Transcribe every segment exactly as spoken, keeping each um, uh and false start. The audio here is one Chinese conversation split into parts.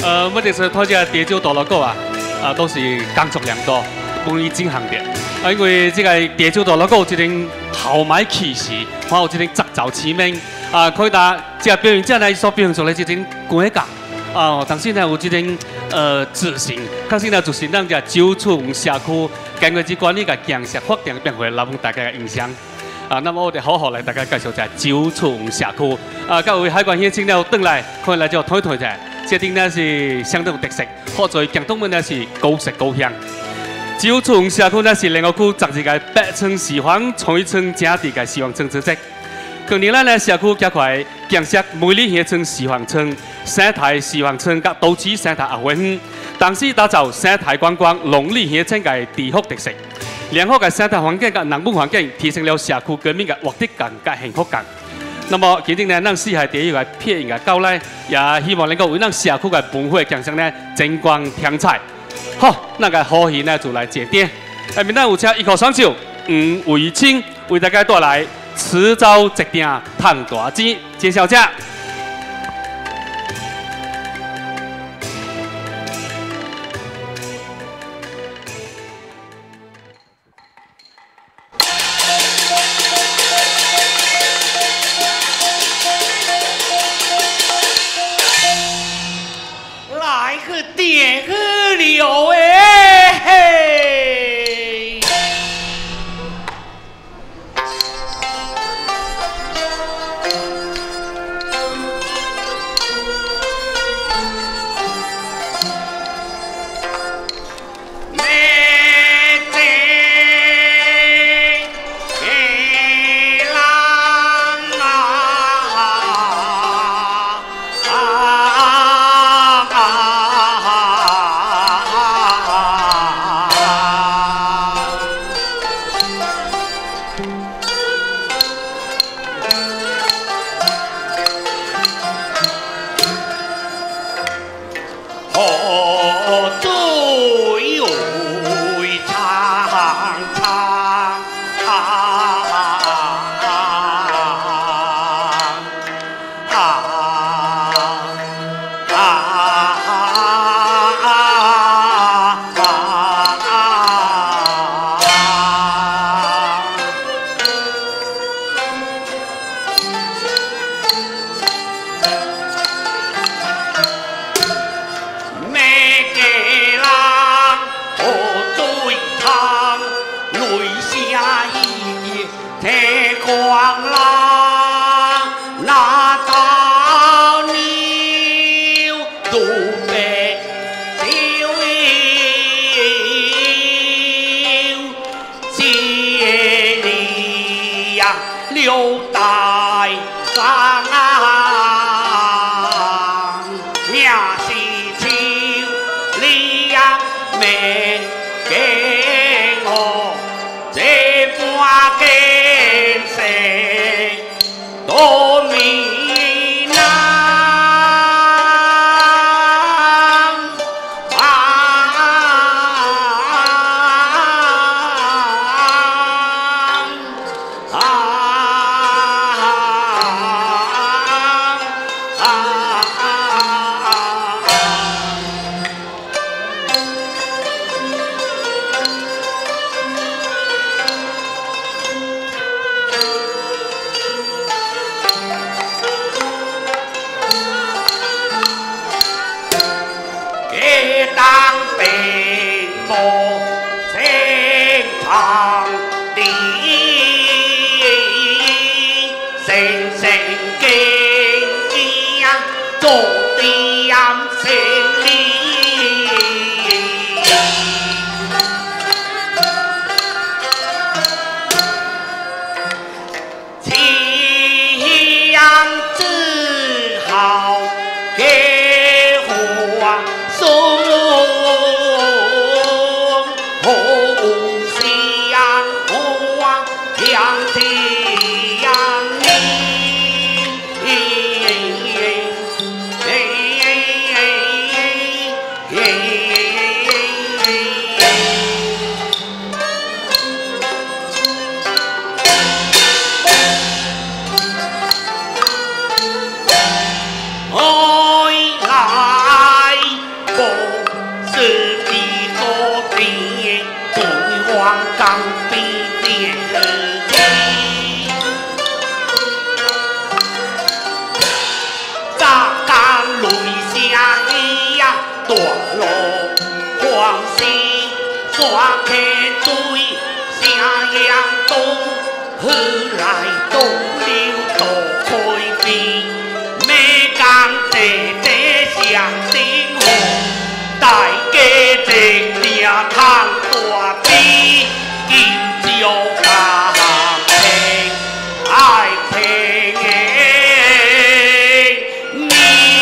呃，我哋是睇只地酒大老狗啊，啊都是工作量多，不容易进行的。啊，因为这个地酒大老狗这种豪迈气势，还有这种杂造起名啊，可以打这个表演者呢所表现出来这种规格啊，当时呢有这种呃自信，当时呢就是咱只酒村社区经过这管理个建设发展变化，留给大家的印象。啊，那么我哋好好来大家介绍一下酒村社区。啊，各位海关乡亲了，转来可以来就睇睇者，这顶呢是相当有特色，好在交通们呢是高色高香。酒村社区呢是联合区十二个北村四方创意村正地嘅希望村组织。去年咱呢社区加快建设美丽乡村四方村、生态四方村甲都市生态合会园，同时打造生态观光农历乡村嘅地方特色。良好嘅生态环境及人文环境，提升了社区居民嘅活力感及幸福感。那么，今天呢，咱四海第一个撇应嘅交代，也希望能够为咱社区嘅文化强盛呢增光添彩。好，那个好戏呢就来接点。下面咱有请一口双手吴维清为大家带来迟早一定赚大钱，介绍者。 点河流哎嘿，妹子给郎啊啊啊！河水会长长啊啊光郎那大牛都被丢街里呀留在上面是秋里呀没给我这半给多米南啊啊啊！当兵莫正常的，神神经经做的样生理，气样自豪给我送。红夕阳红啊，亮的阳明，哎刷开嘴，下阳东，何来东流多开飞？每讲这这向星河，大家这领汤大比，今朝家庭爱听你。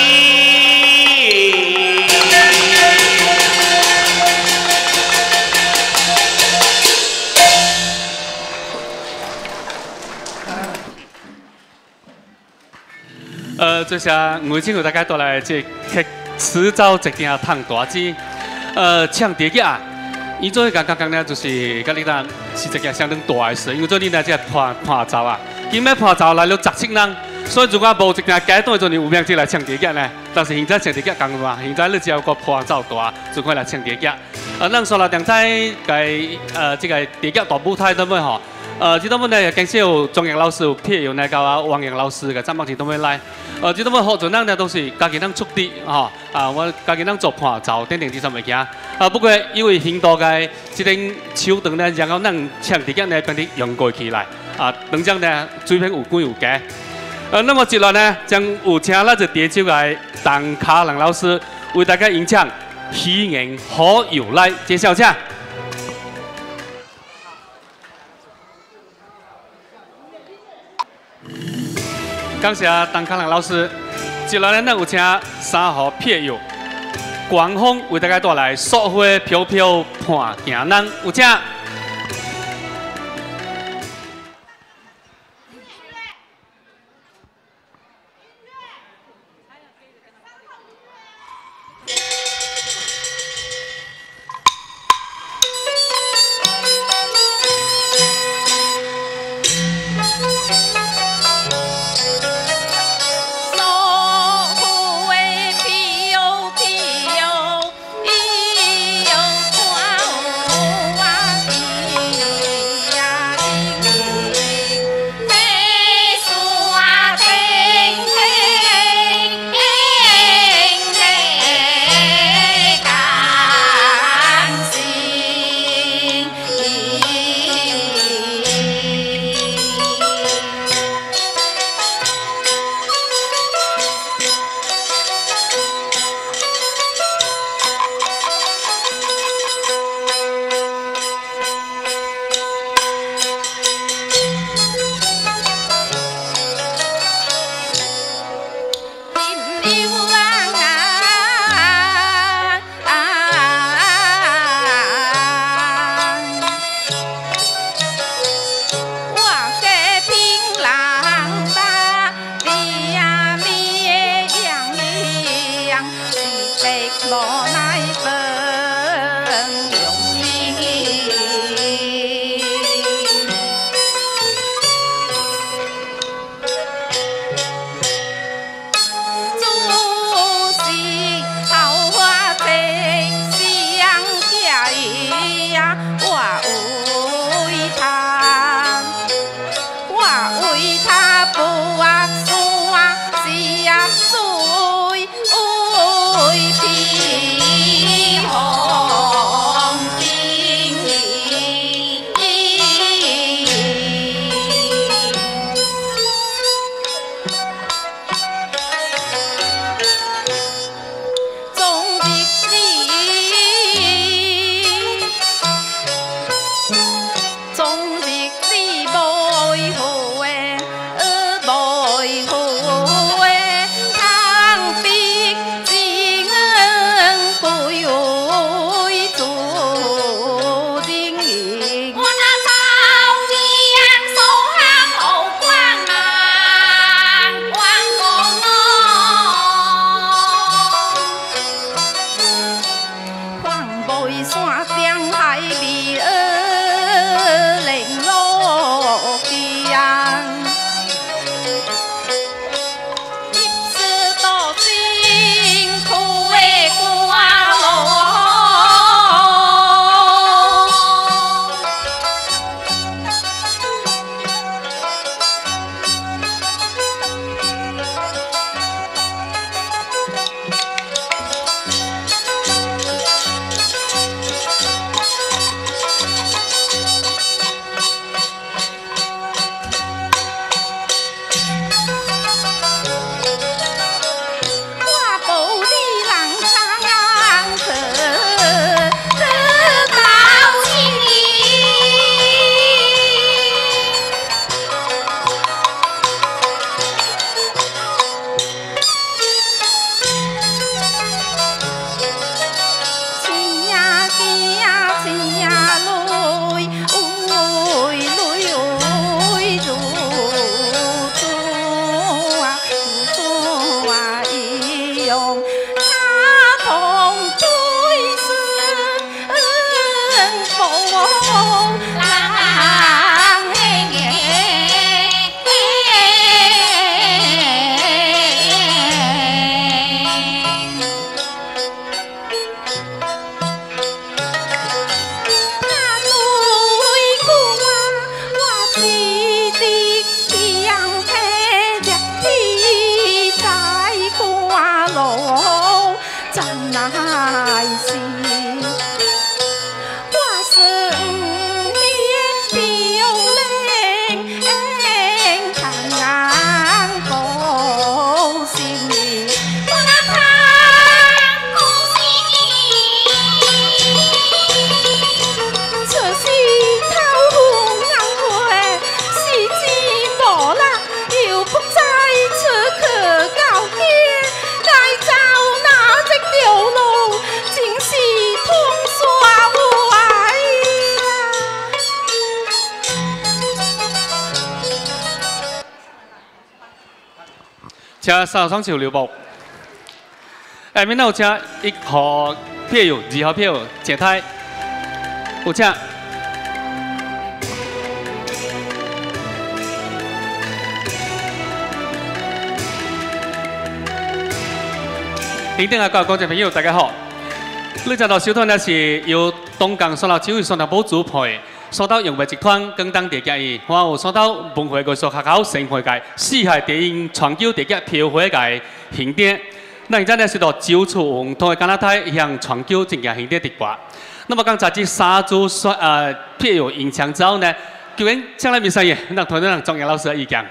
呃，这下我今日大家都来这去迟早一定烫大子，呃，唱第一啊！伊做刚刚刚呢，就是甲你讲是一件相当大的事，因为做你呢这伴伴奏啊，今摆伴奏来了十七人，所以如果无一件阶段做你有名字来唱第一呢，但是现在唱第一讲话，现在你只要个伴奏大，就可以来唱第一。呃，咱说了刚才个呃这个第一大舞台对不对吼？呃，这东呢，感谢有庄阳老师、有撇有那个啊王阳老师嘅，咱目前都会来。呃，这东好多人呢都是家己人出的哈，啊，我家己人做伴奏等等这some物件。啊，不过因为很多嘅这种手段呢，然后咱唱第一呢，变得用过起来啊，等将呢水平有高有低。呃，那么接下来呢，将有请那只第一首嘅邓卡郎老师为大家演唱《喜迎好友来》，介绍一下。感谢邓康良老师。接下来呢，有请三号撇友广丰为大家带来《雪花飘飘伴行人》，有请。 请三号双手留步。下面有请一号票友、二号票友前台，有请。顶顶啊，各位观众朋友，大家好！你在到收看的是由东港双楼区委双头堡主配。 双斗用物集团广东地界伊，还有双斗文化艺术学校生活界四海第一传球地界票会界行典。那现在呢是到九处红通的加拿大向传球正件行典直播。那么刚才这三组选呃票友赢枪之后呢，究竟将来比赛耶，那团队让庄严老师的意见。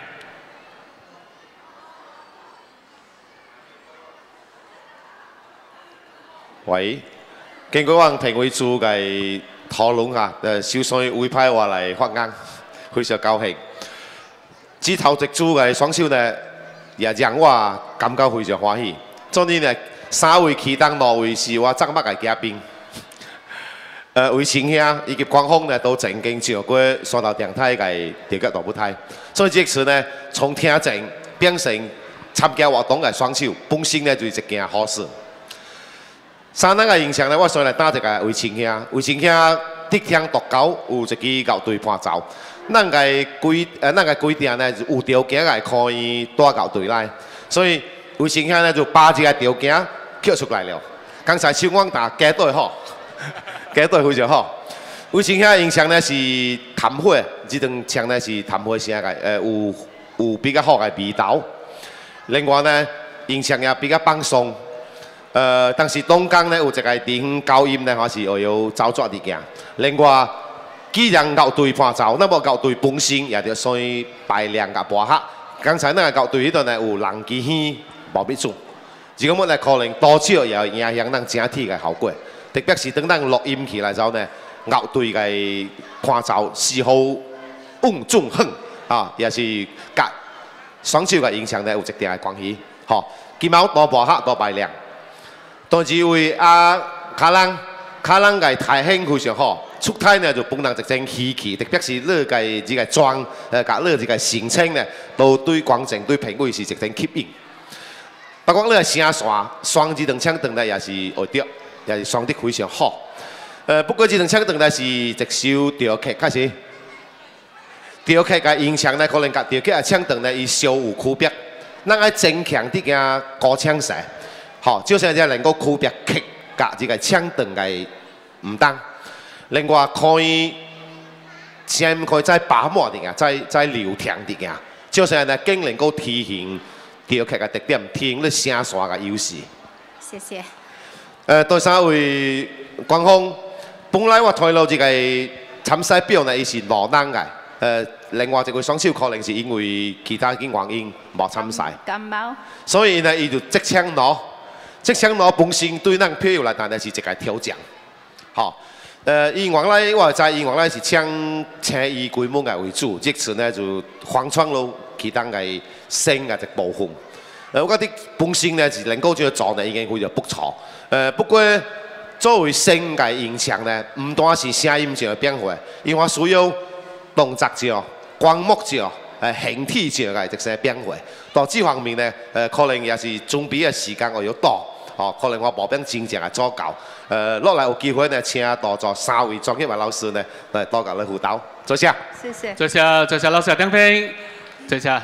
喂，經過我評委組嘅討論啊，誒少帥委派我嚟發言，非常高興。指頭一組嘅雙手呢，也讓我感覺非常歡喜。所以呢，三位其中兩位是我昨捌嘅嘉賓。誒，魏清兄以及光峰呢，都曾經上過雙頭電台嘅第一大舞台。所以這次呢，從聽證變成參加活動嘅雙手，本身呢就是一件好事。 三人嘅印象呢，我先來打一個魏清兄。魏清兄得聽獨高，有一支校隊伴奏。咱嘅規誒，咱嘅規定呢，有條件係可以帶校隊來。所以魏清兄呢就把這個條件撿出來了。剛才小王打加對好，加對非常好。魏清兄嘅印象呢是談火，這張槍呢是談火聲嘅，誒有有比較好嘅味道。另外呢，印象也比較放鬆。 呃，但是東江呢有一個地方高音呢，還是會有操作啲嘅。另外，既然校隊伴奏，那麼校隊本身也就算排練個播客。剛才那個校隊迄度呢有人機耳無必做，如果我呢可能多少也影響咱整體嘅效果。特別是當咱錄音起來之後呢，校隊嘅伴奏是好穩重狠啊，也是甲雙手嘅影響呢有一定嘅關係。吼，今後多播客多排練。 但是因為啊，卡人卡人嘅台興非常好，出台呢就本人一種稀奇，特別是你嘅這個裝，誒，甲你這個聲稱呢，都對觀眾對評委是一種吸引。不過你嘅聲線，雙這兩槍轉來也是會得，也是雙得非常好。誒，不過這兩槍轉來是一首調曲，開始調曲嘅音響呢，可能甲調曲嘅槍轉呢，伊稍有區別，咱愛增強啲嘅高槍聲。 好，就像這能夠區別曲甲這個槍彈嘅唔同，另外可以聲可以再把握啲嘅，再再流暢啲嘅，就像呢更能夠體現調曲嘅特點，體現你聲線嘅優勢。 謝謝。 誒，第三位光峰，本來我睇到這個參賽表呢，伊是兩人嘅，誒，另外一個雙手可能是因為其他嘅原因冇參賽， 感冒， 所以呢，伊就即槍攞。 即槍攞本身對咱票友來講呢是一個挑戰，好，呃，以往來我知以往來是搶青衣規模嘅為主，這次呢就放創了其他嘅新嘅一部分。呃，我覺得本身呢是能夠這個做呢已經非常不錯。呃，不過作為新嘅音響呢，唔單是聲音上嘅變化，因為我需要動作上、光幕上、誒形體上嘅一些變化。到這方面呢，呃，可能也是準備嘅時間我要多。 哦，可能我無變真正嘅做夠，誒落來有機會呢，請到咗三位專業嘅老師呢，嚟多教你輔導，多謝。 謝謝。 多謝，多謝老師嘅點評，多謝。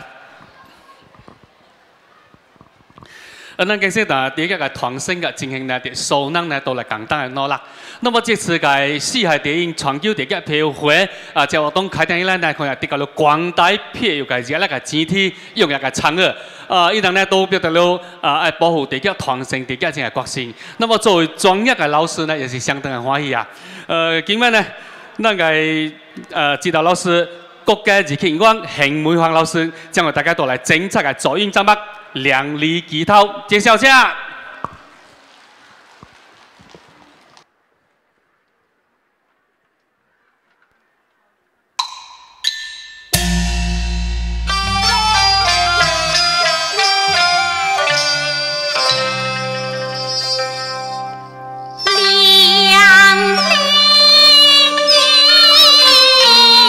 而咱其實呢，第一個團聲嘅進行呢，啲數人呢，都嚟共同嘅努力。那麼這次嘅四海第一傳球第一票會啊，這活動開展以來呢，可能得到了廣大票友嘅熱烈嘅支持，踴躍嘅參與。啊，伊人呢都表達了啊，愛保護第一團聲第一這個決心。那麼作為專業嘅老師呢，也是相當嘅歡喜啊。呃，今晚呢，咱嘅呃指導老師、國家二級員官邢梅芳老師，將為大家帶來精彩嘅作音節目。 亮麗吉他，介紹下。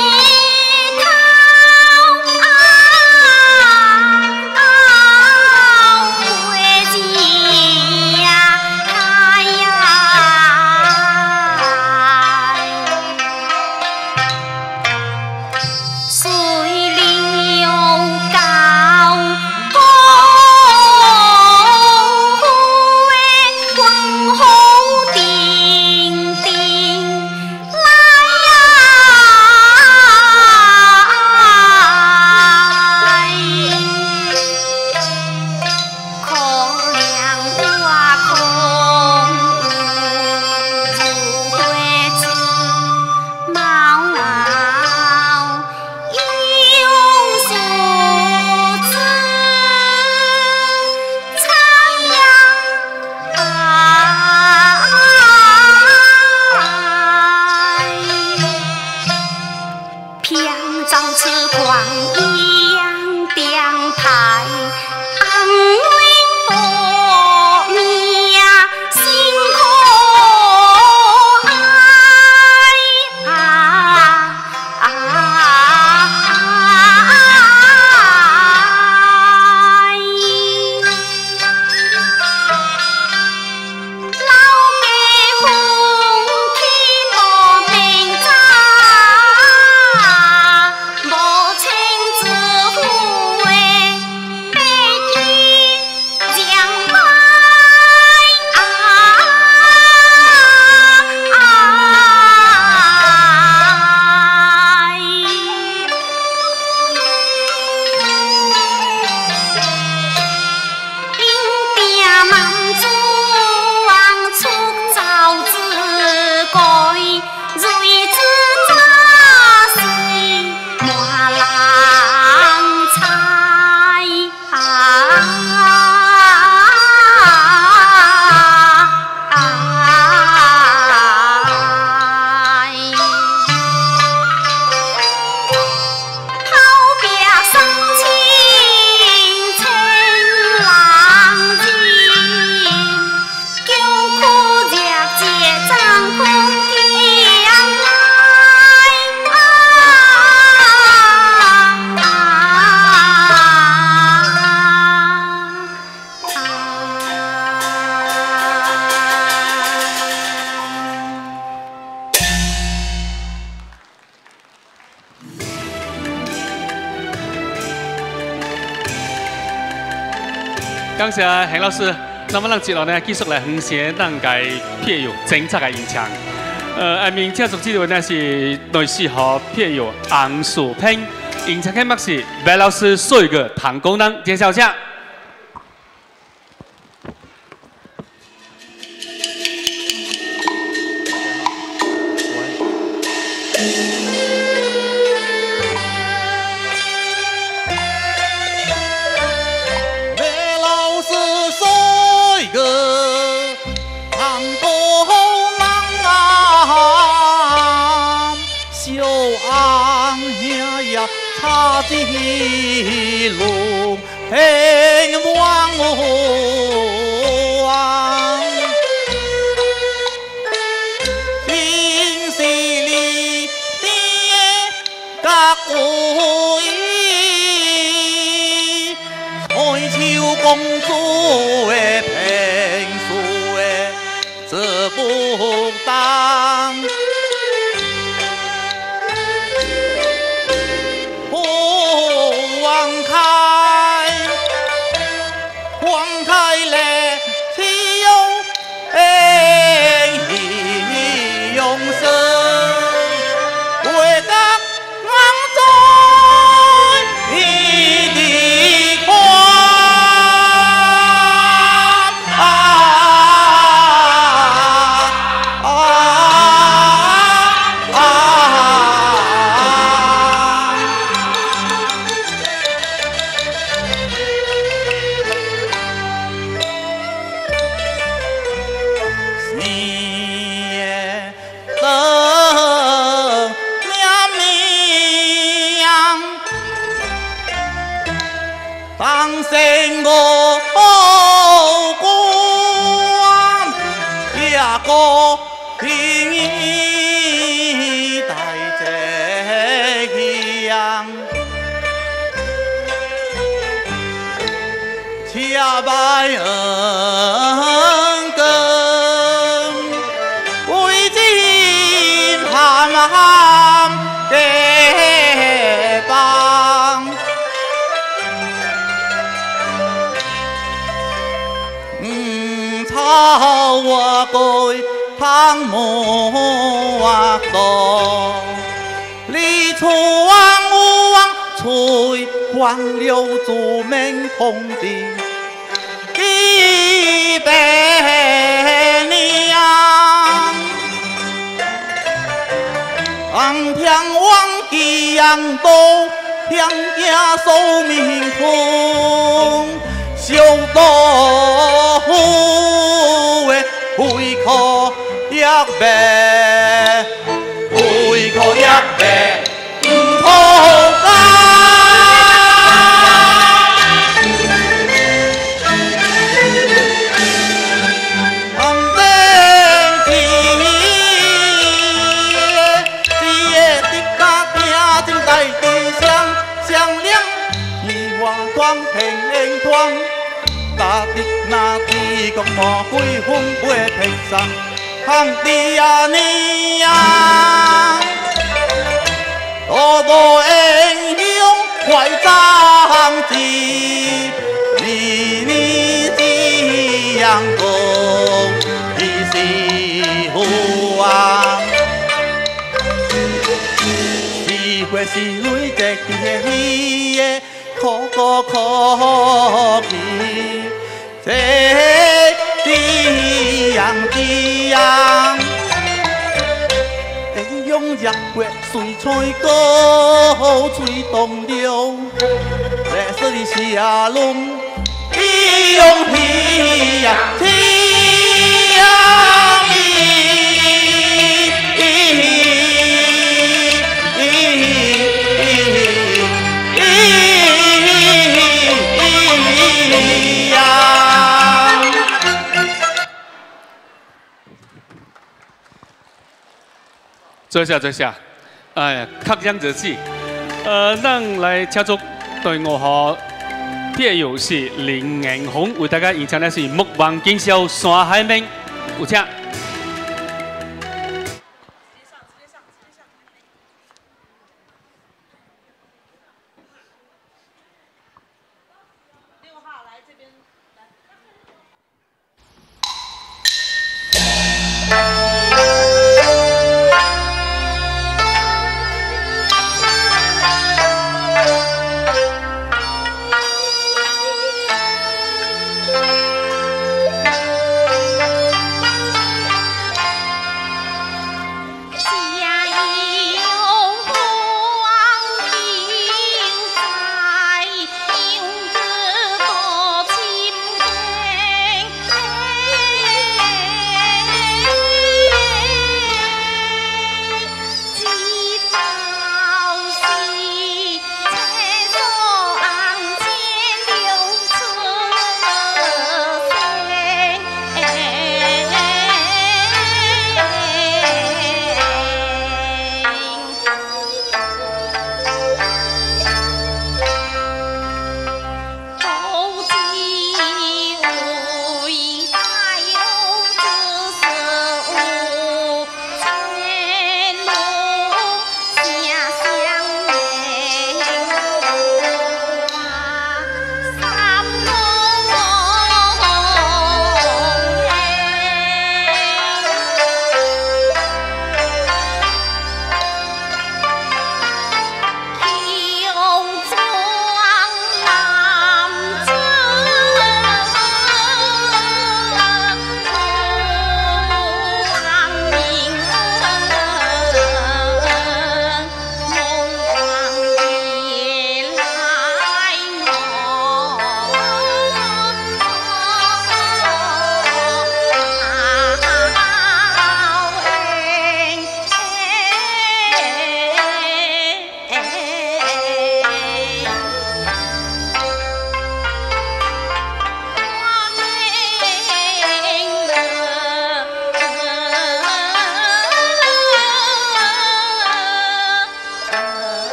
啊感谢邢老師。那麼，咱接落呢，繼續嚟分享咱嘅片友精彩嘅演唱。呃，下面接續知道呢是類似和片友紅薯拼演唱嘅乜是白老師說嘅彈功能，介紹下。 插枝龍興旺旺，天時里啲格會，彩朝公主嘅平素嘅這不當。當成我官一個天大隻樣，恰白恩根，為盡盼望嘅邦。我coi tháng mùa đỏ lý chu hoàng hoàng吹黃柳竹面紅地一百年昂天王吉陽都天家壽命風小刀會可一白，會可一白唔好假。安定天，只夜的家家正大地相相亮，二話光平光。大地那地講莫會風會平生，行地呀你呀，多多英雄懷張志，你你這樣講的是好啊，是會是會這啲嘢可可可見。這啲樣啲樣，英勇日月水彩高，吹動了烈士的笑容，英勇氣呀氣呀氣。 坐下，坐下。哎呀，吸引者字。呃，咱來請足對我和片友是林銀紅為大家演唱的是《目光經銷山海明》，有請。 六號來這邊來。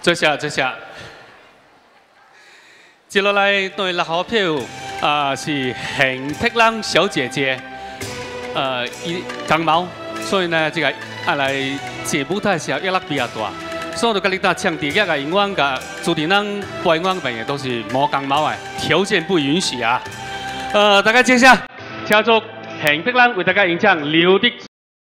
坐下，坐下。接落来对六號票啊、是邢碧蘭小姐姐，呃，伊感冒，所以呢，這個啊來節舞台時候壓力比較大，所以我就跟你打唱第一個英文嘅主持人播英文嘅朋友都是冇感冒嘅，條件不允許啊。呃，大家接下，請祝邢碧蘭為大家演唱《流的》。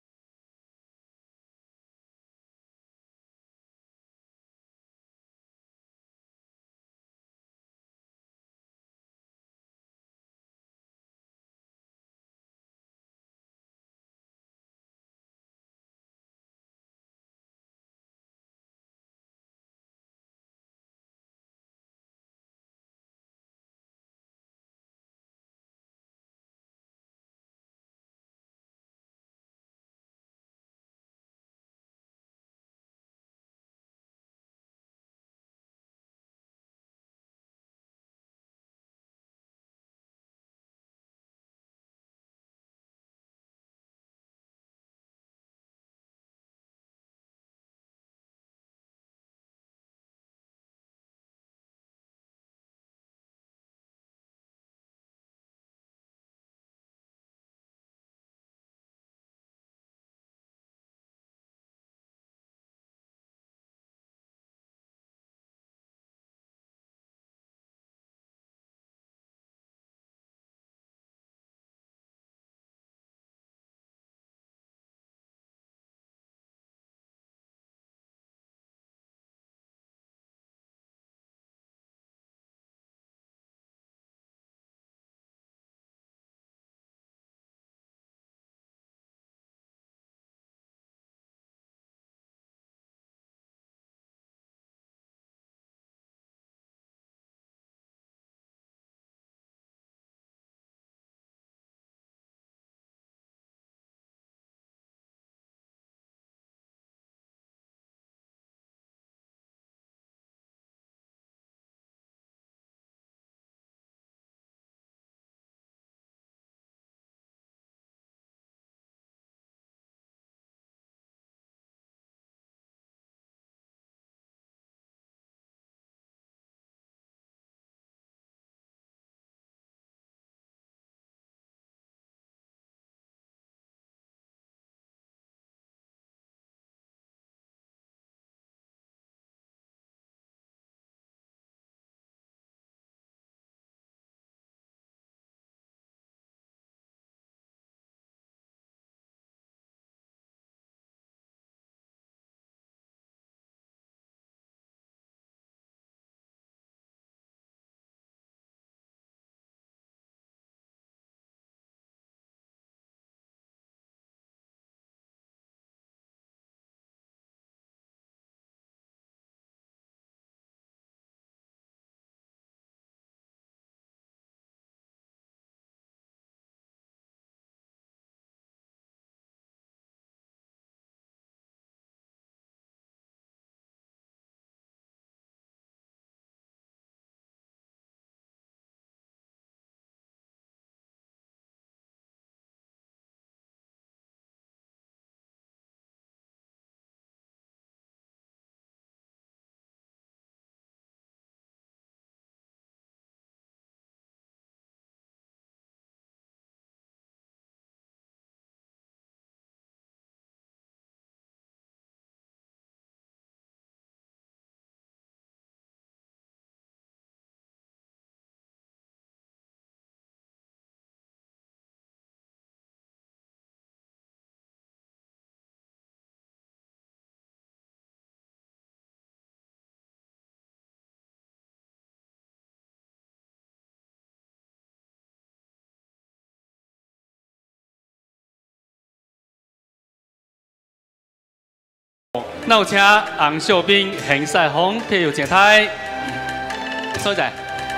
那有请洪秀彬、邢世峰配有正台，所在。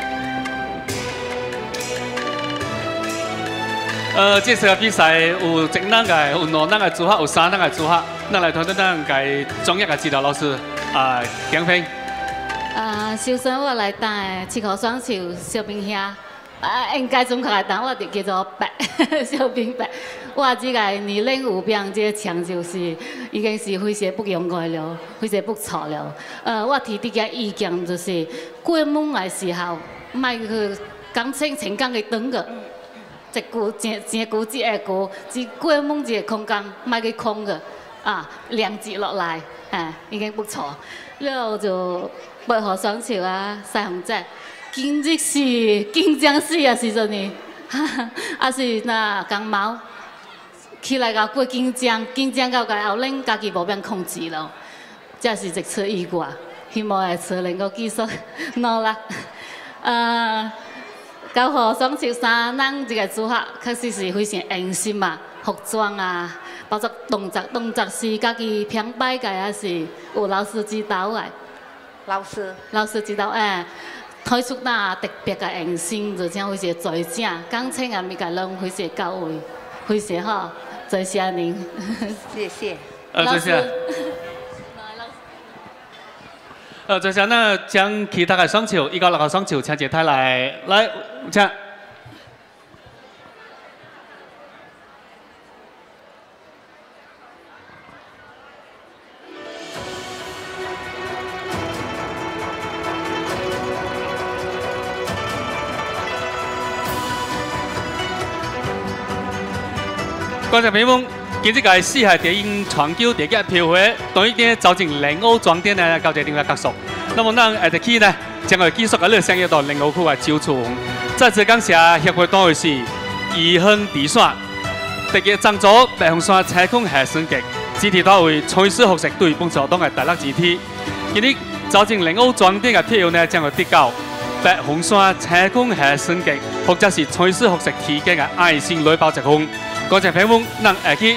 呃，这次的比赛有一人个，有两人个组合，有三人个组合。咱来团队咱个专业个指导老师啊，景飞。 啊，首先我来带七口双手小兵兄， 啊，应该准确来讲，我就叫做白小兵白。我这个年龄有变，这个成就是已经是非常不容易了，非常不错了。呃，我提啲个意见就是，过门的时候，卖去讲清情感嘅等个，一句真真句一下句，只过门一个空间，卖去空个，啊，两节落来，啊，已经不错。然后就八号双桥啊，西红柿。今日是紧张死啊时阵呢，啊是那感冒起来到过紧张，紧张到个后恁家己无变控制咯，这是一次意外，希望会车能够继续努力。呃，九号双桥三人这个组合确实是非常用心嘛，服装啊，包括动作，动作是家己偏摆个，还是有老师指导的？ 老师， 老师指导诶。推出那特别的用心，就像非常最正，讲清啊，咪个人非常到位，非常好，谢谢您。 谢谢。 呃，谢谢。呃，接下呢，将其他嘅双球，一個六號雙球請姐太來，來，請。观众朋友们，今日嘅四海电影全球电影票会，當一啲走進零歐裝店呢，交接另外結束。那麼咱下日起呢，將會繼續嘅相約到零歐區嘅招處。再次感謝協會單位是宜亨地產，特別贊助白虹山彩空下升極，支持單位創師學習對本活動嘅大力支持。今日走進零歐裝店嘅票呢，將會得到白虹山彩空下升極，或者是創師學習提供嘅愛心禮包一份。觀眾朋友們，咱下期。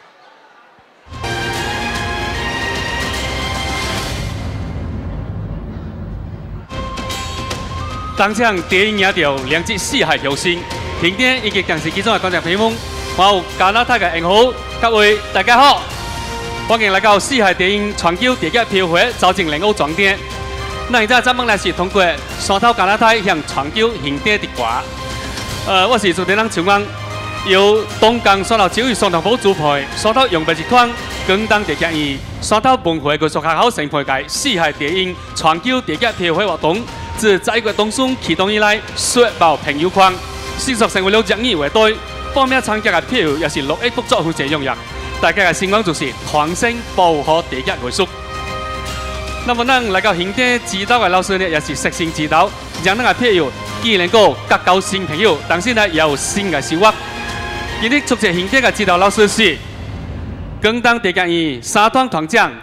當場電影贏到兩支四海球星，平點以及電視機中嘅觀眾朋友們，還有加拿大嘅英豪，各位大家好，歡迎來到四海電影全球電影票會走進零歐裝店。咱現在專門來是通過山頭加拿大向全球影電直播。呃，我是主持人邱安。由東江山頭教育雙頭堡主辦，山頭用白一款廣東電影院，山頭文化藝術學校承配嘅四海電影全球電影票會活動，自十一月中旬啟動以來，雪爆朋友圈，迅速成為了熱議話題。報名參加嘅票也是陸續做好這樣樣，大家嘅希望就是傳承保護電影藝術。那麼咱來到現地指導嘅老師呢，也是悉心指導，讓咱嘅票既能夠結交新朋友，但是呢也有新嘅收穫。今日出席現場嘅指導老師是廣東電影院三團團長、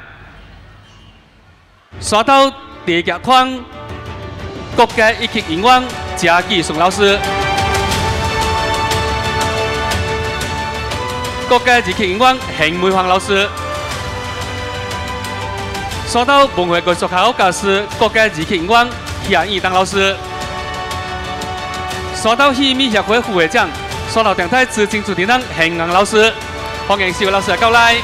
山頭電影框國家一級演員賈繼順老師、國家二級演員邢梅芳老師、山頭文化藝術學校教師國家二級演員謝義當老師、山頭戲迷協會副會長。山頭電台資深主持人邢陽老師，歡迎四位老師嘅到來。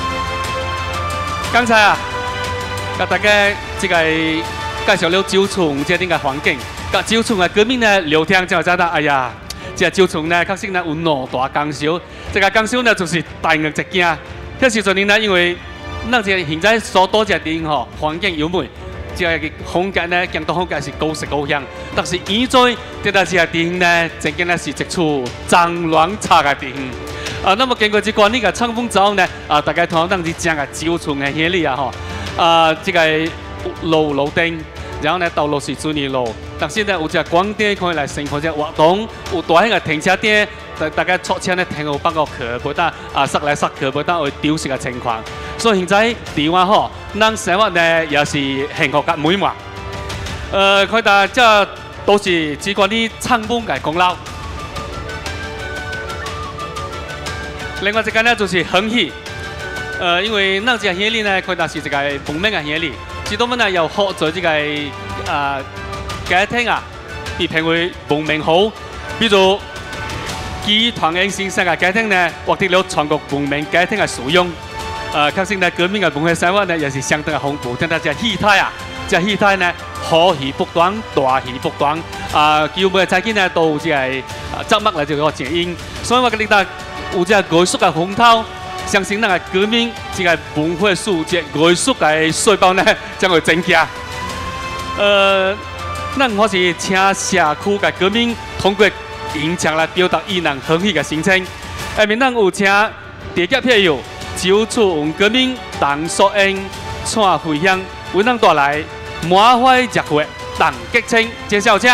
剛才啊，給大家這個介紹了九重這啲嘅環境，甲九重嘅居民呢聊天之後，知道哎呀，這九重呢確實呢有偌大工程，這個工程呢就是大硬一件。迄時陣呢，因為咱這現在所多隻電吼環境優美。這個風格呢，更多風格是高色高香，但是現在這個這個電影呢，正經呢是一出髒亂差嘅電影。啊，那麼經過這個呢個唱風之後呢，啊，大家同樣是講個九重嘅戲裡啊，吼，啊，這個路路燈，然後呢道路是水泥路，但是呢有這個光電可以來生活這活動，有大型嘅停車點，大大家出車呢停好幫個客，不但啊塞來塞去，不但會丟失嘅情況。所以現在台灣吼，咱生活呢也是幸福甲美滿。呃，佢哋這都是只關於唱風嘅功勞。另外一個呢就是恆喜，呃，因為咱這個戲裡呢，佢哋是一個文明嘅戲裡，只多們呢有學做這個啊家庭啊，被評為文明好，比如基團英先生嘅家庭呢，獲得了全國文明家庭嘅殊榮。呃，確實呢，革命嘅文化生活呢，也是相當嘅豐富，但係只戲台啊， 这戏台呢，好戏不断，大戏不断。啊，基本最近呢都有这个啊节目来这个剪映，所以我跟你讲，有这个艺术的风头，相信咱个革命这个文化事这艺术的细胞呢将会增加。呃，咱或是请社区的革命通过演讲来表达伊人欢喜的心情。下面咱有请地级票友九处文革命唐淑英、蔡慧香为咱带来满怀热血党激情，介绍请。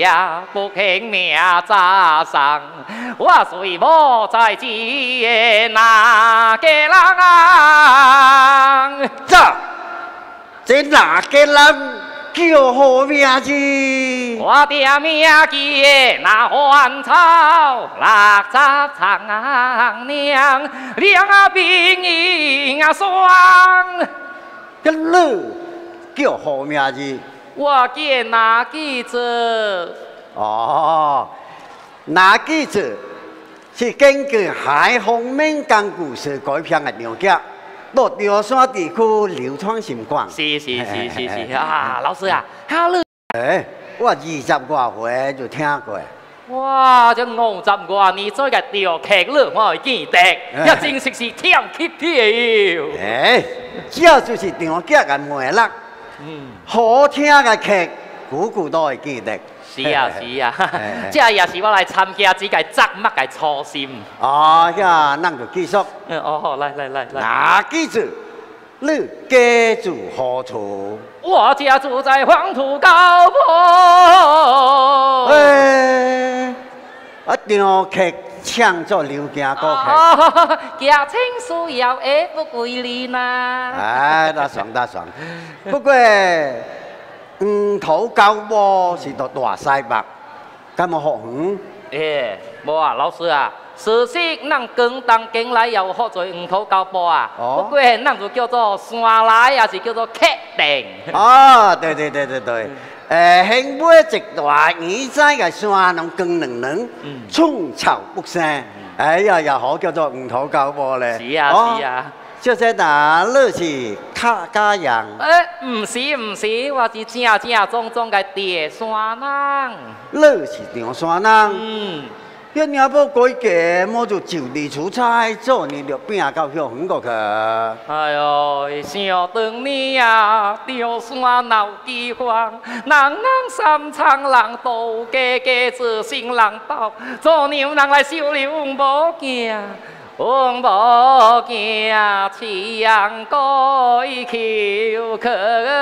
呀，不肯命扎上，我虽无在见哪个人啊？ 这这哪个人叫好名字？ 我的名叫那汉朝六十长娘，两鬓银啊霜。 这你叫好名字？ 我叫那记者。 哦，那记者是根据海丰闽江故事改编的牛角，到潮汕地区流传甚广。 是是是是是啊，老师啊，哈你。 哎，我二十外岁就听过。 哇，这五十外年做个钓客了，我会记得，一正式是跳起跳。 哎，这就是张家的魅力。嗯，好听的曲，句句都会记得。 是啊是啊，这也是我来参加这个节目的初心。 哦，那咱就继续。 嗯，哦好，来来来来。 那记住，你家住何处？ 我家住在黄土高坡。 哎，啊，张曲唱作流行歌曲。 哦，家亲需要也不归哩呐。 哎，那爽那爽。不过，黄土高坡是到大西北，敢无学远？ 哎，无啊，老师啊。事实咱广东境内也有好多黄土高坡啊，不过咱就叫做山来，也是叫做客定。 哦，对对对对对，诶，兴尾一大耳仔嘅山拢光亮亮，寸草不生，哎呀，又好叫做黄土高坡咧。 是啊是啊， 小姐嗱，你是客家人？ 诶，唔是唔是，我是正正宗宗嘅地山人。 你是长山人？ 嗯。 一年要改嫁，我就就地出差，做年就变到乡远过去。 哎呦，想当年啊，潮汕闹饥荒，人人三餐人道，家家自信人斗，做牛人来收留无惊。王无惊，强改求客，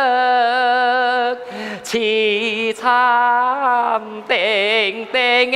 凄惨定定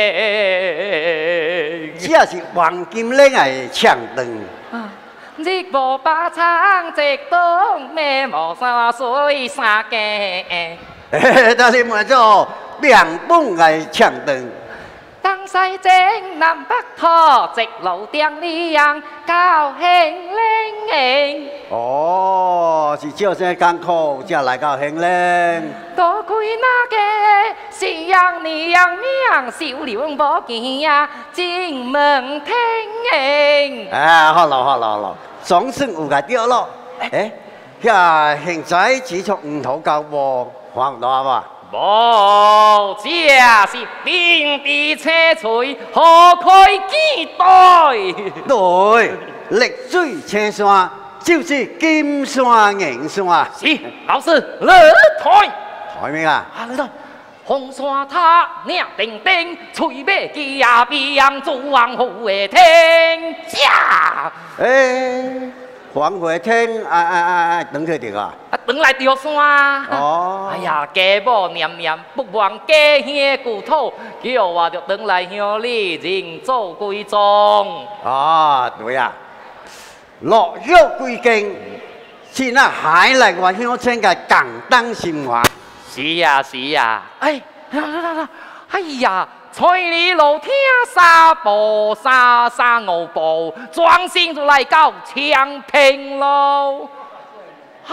诶。 这是黄金岭的唱段。 日无把长直东，咩无山水三家。 但是问做两本的唱段。 东西正南北拖，直路定里样高兴灵。 哦，是少些艰苦才来到兴岭。 多亏那个是让你让命，收留无见呀，进门听应。 哎，好了好了好了，总算有个掉落。哎，遐现在只出黄土高坡，还唔到吧？ 无，这是兵地车锤，何开几代？ 对，绿水青山就是金山银山。 是，老师，你台台咩啊？ 啊，你台。红山塔亮叮叮，吹马机呀比洋诸王虎的天下。 诶，黄回天，哎哎哎哎，等佢哋啊！ 啊，等来潮汕。哦。哎呀，家母念念不忘家乡故土，叫我就等来乡里认祖归宗。 啊，对呀，落叶归根，是那海来我乡村嘅简单生活。 是呀是呀，哎，啦啦啦，哎呀，菜里路听沙步沙沙牛步，转身就来到昌平路。哎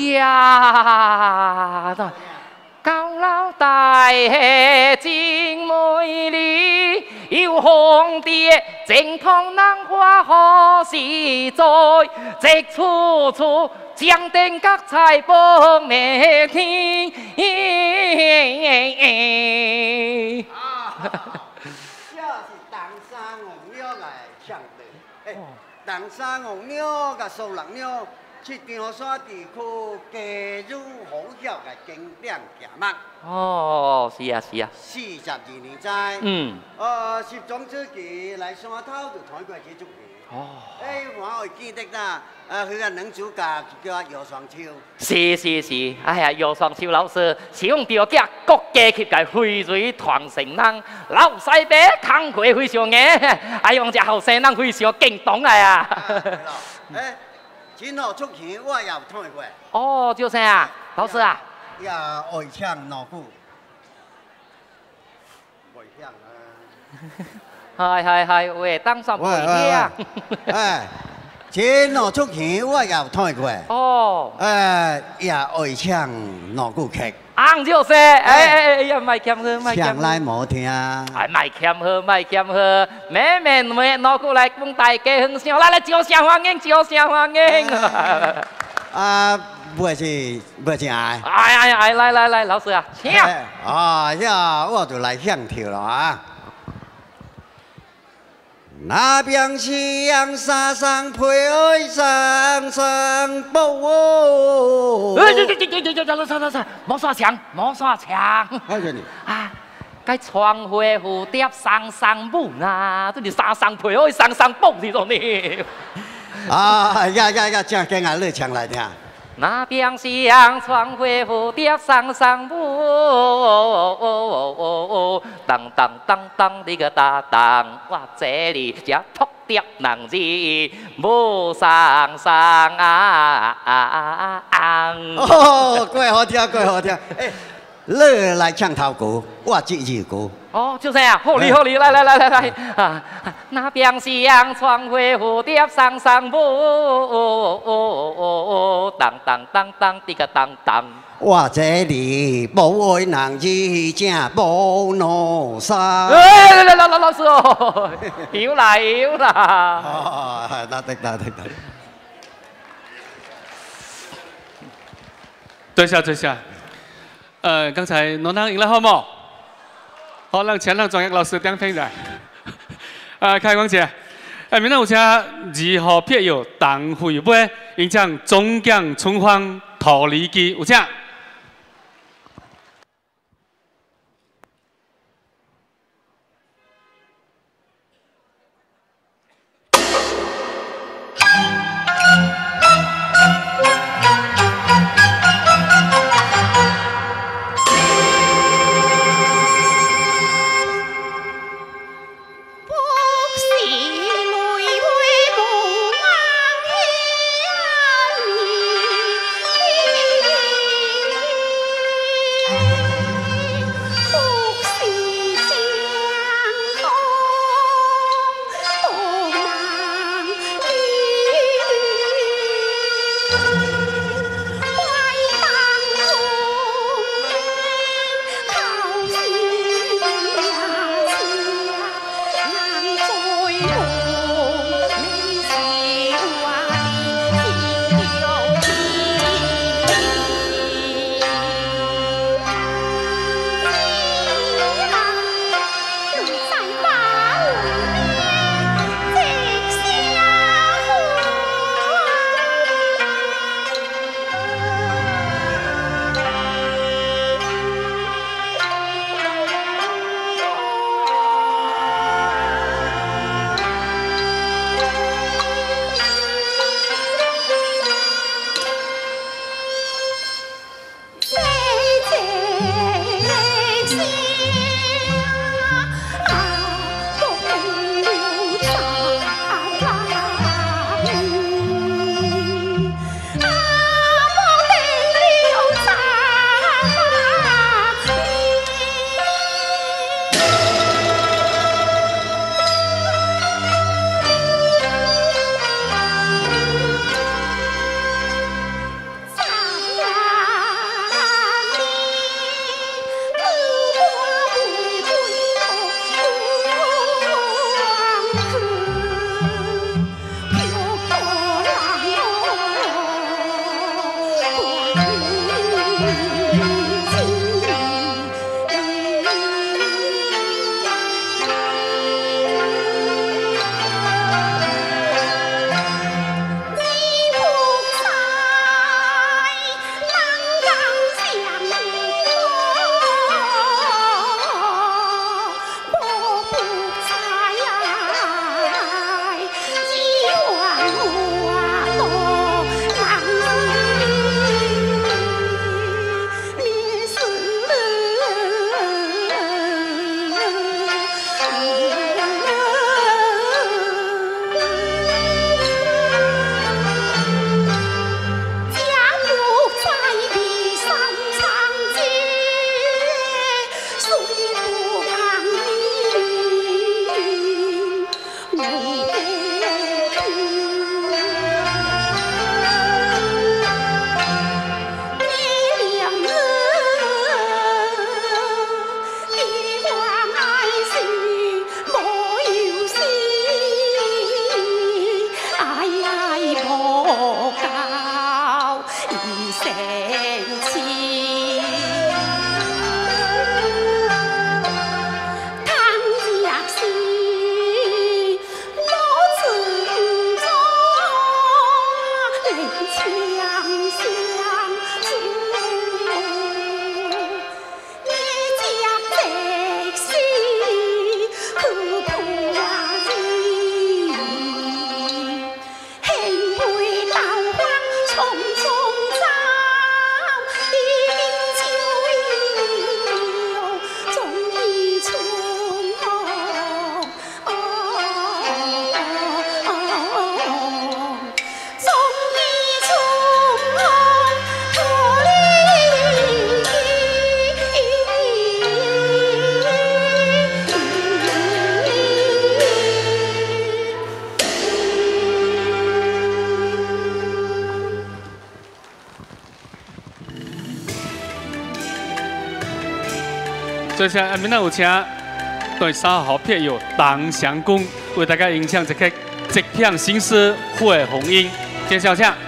呀，高老大爷真美丽，有红蝶正通人花好时在，直处处。江灯各彩放美天。 啊，这是东山红鸟的唱段。哎，东山红鸟甲苏人鸟是潮汕地区家喻户晓的经典节目。 哦，是啊是啊。 四十二年在。嗯。呃，十中之期来山头就传过这出戏。 哦。哎，我会记得啦。啊，佢个女主角叫姚双秋。 是是是，哎呀，姚双秋老师是用着甲国家级嘅荟萃传承人，老师伯康会非常嘅，哎用只后生人非常敬动啊呀。 哎，今后出现我也有听过。 哦，就是啊，老师啊。 呀，外腔脑部。外腔啊。 系系系，喂，当上会呀。 哎。前两出戏我也有睇过。哦。誒，也愛唱鑼鼓劇。 啱就是，哎哎哎呀，咪欠佢，咪欠。 唱來冇聽。 係咪欠佢，咪欠佢，咩咩咩鑼鼓來講大家很想，來來招聲歡迎，招聲歡迎。 啊，不是，不是愛。 哎哎哎，來來來，老師啊，請。 啊呀，我就來響跳啦啊！那邊夕陽沙上陪愛上上步哦。 哎，對對對對對對，老師老師，莫耍槍，莫耍槍。 我叫你啊，該窗花蝴蝶上上舞啊，這你上上陪愛上上步是種呢。 啊呀呀呀，正經啊，你唱來聽。 那邊夕陽窗花蝴蝶上上舞，當當當當的個搭檔，我這裡只撲碟能字無上上啊！ 哦，怪好聽，怪好聽。誒，你來唱頭歌，我接二歌。 哦，就這樣，好哩好哩，來來來來來啊！那邊夕陽窗花蝴蝶上上舞，當當當當的個當當。 我這裡無愛人字正無腦沙。 哎，老老老師哦，有啦有啦。 哦，那得那得得。 坐下坐下。呃，剛才諾能贏了好冇？好，讓前浪專業老師點評來。啊，開講者，誒，明天有請二號撇友鄧惠美演唱《中江春芳桃李記》，有請。 泪接下来，明仔有请对三号票友唐祥公为大家演唱一曲《一片心思会红英》，介绍下。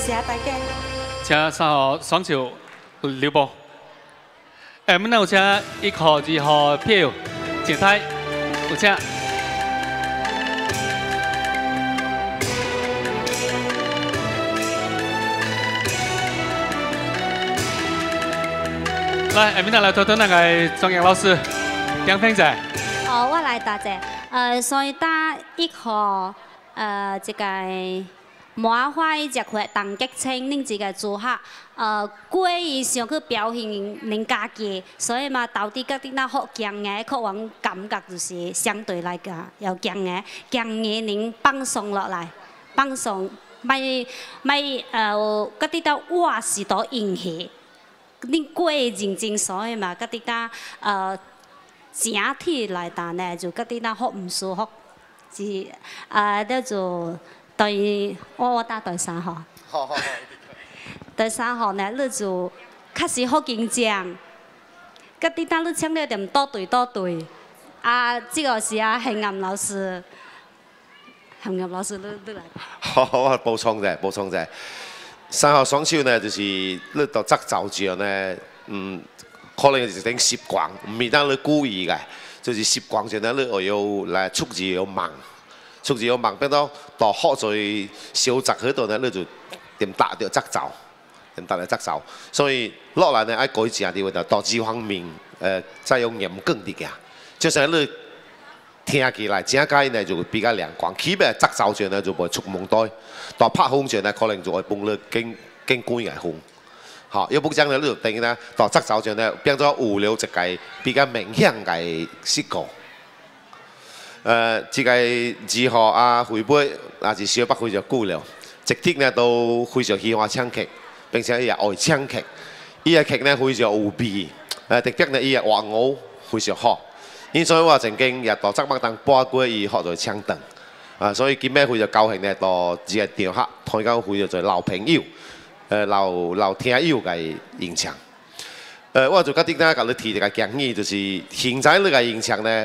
谢大家。 请三号双手刘波。诶，我们有请一号、二号票，请台有请。来，下面来推推那个庄阳老师，点评者。 哦，我来答者。呃，所以打一号，呃，这个麻花伊只块当激清，恁这个组合，呃，过伊想去表现恁家己，所以嘛，到底甲恁那好强的，可能感觉就是相对来讲要强的，强的恁放松落来，放松，卖卖呃，甲恁到我是多演戏。恁过认真，所以嘛，甲啲呾呃整体来谈呢，就甲啲呾好唔舒服，是啊，那就对我我打第三号。 好好好。 第三号呢，你就确实好紧张，甲啲呾你唱了点倒对倒对，啊，这个是啊，黑暗老师，黑暗老师，你你来。 好，我补充者，补充者。三號雙手呢，就是你到側走上呢，嗯，可能是種習慣，唔係當你故意嘅，就是習慣上呢，你我要嚟促住要慢，促住要慢，變到到學在小側嗰度呢，你就點打掉側走，點打嚟側走，所以落嚟呢，愛改正啲就到這方面，誒、呃，再用嚴謹啲嘅，就是你聽起來正解呢就會比較亮光，起碼側走上呢就會觸夢呆。到拍風上呢，可能就會幫你經經關嘅風，嚇，要不這樣呢，你就定呢，到側走上呢，變咗有了一個比較明顯嘅結果。誒，這個二號啊，回杯啊，是小北非常久了，直接呢都非常喜歡唱劇，並且伊也愛唱劇，伊個劇呢非常有味，誒，特別呢伊個話語非常好，因所以我曾經也到側北當播過伊學在唱燈。啊，所以今日佢就高興咧，到只係電客台交佢就做老朋友，誒老老聽友嘅現場。誒，我就覺得咧，甲你提一個建議，就是現在呢個現場咧，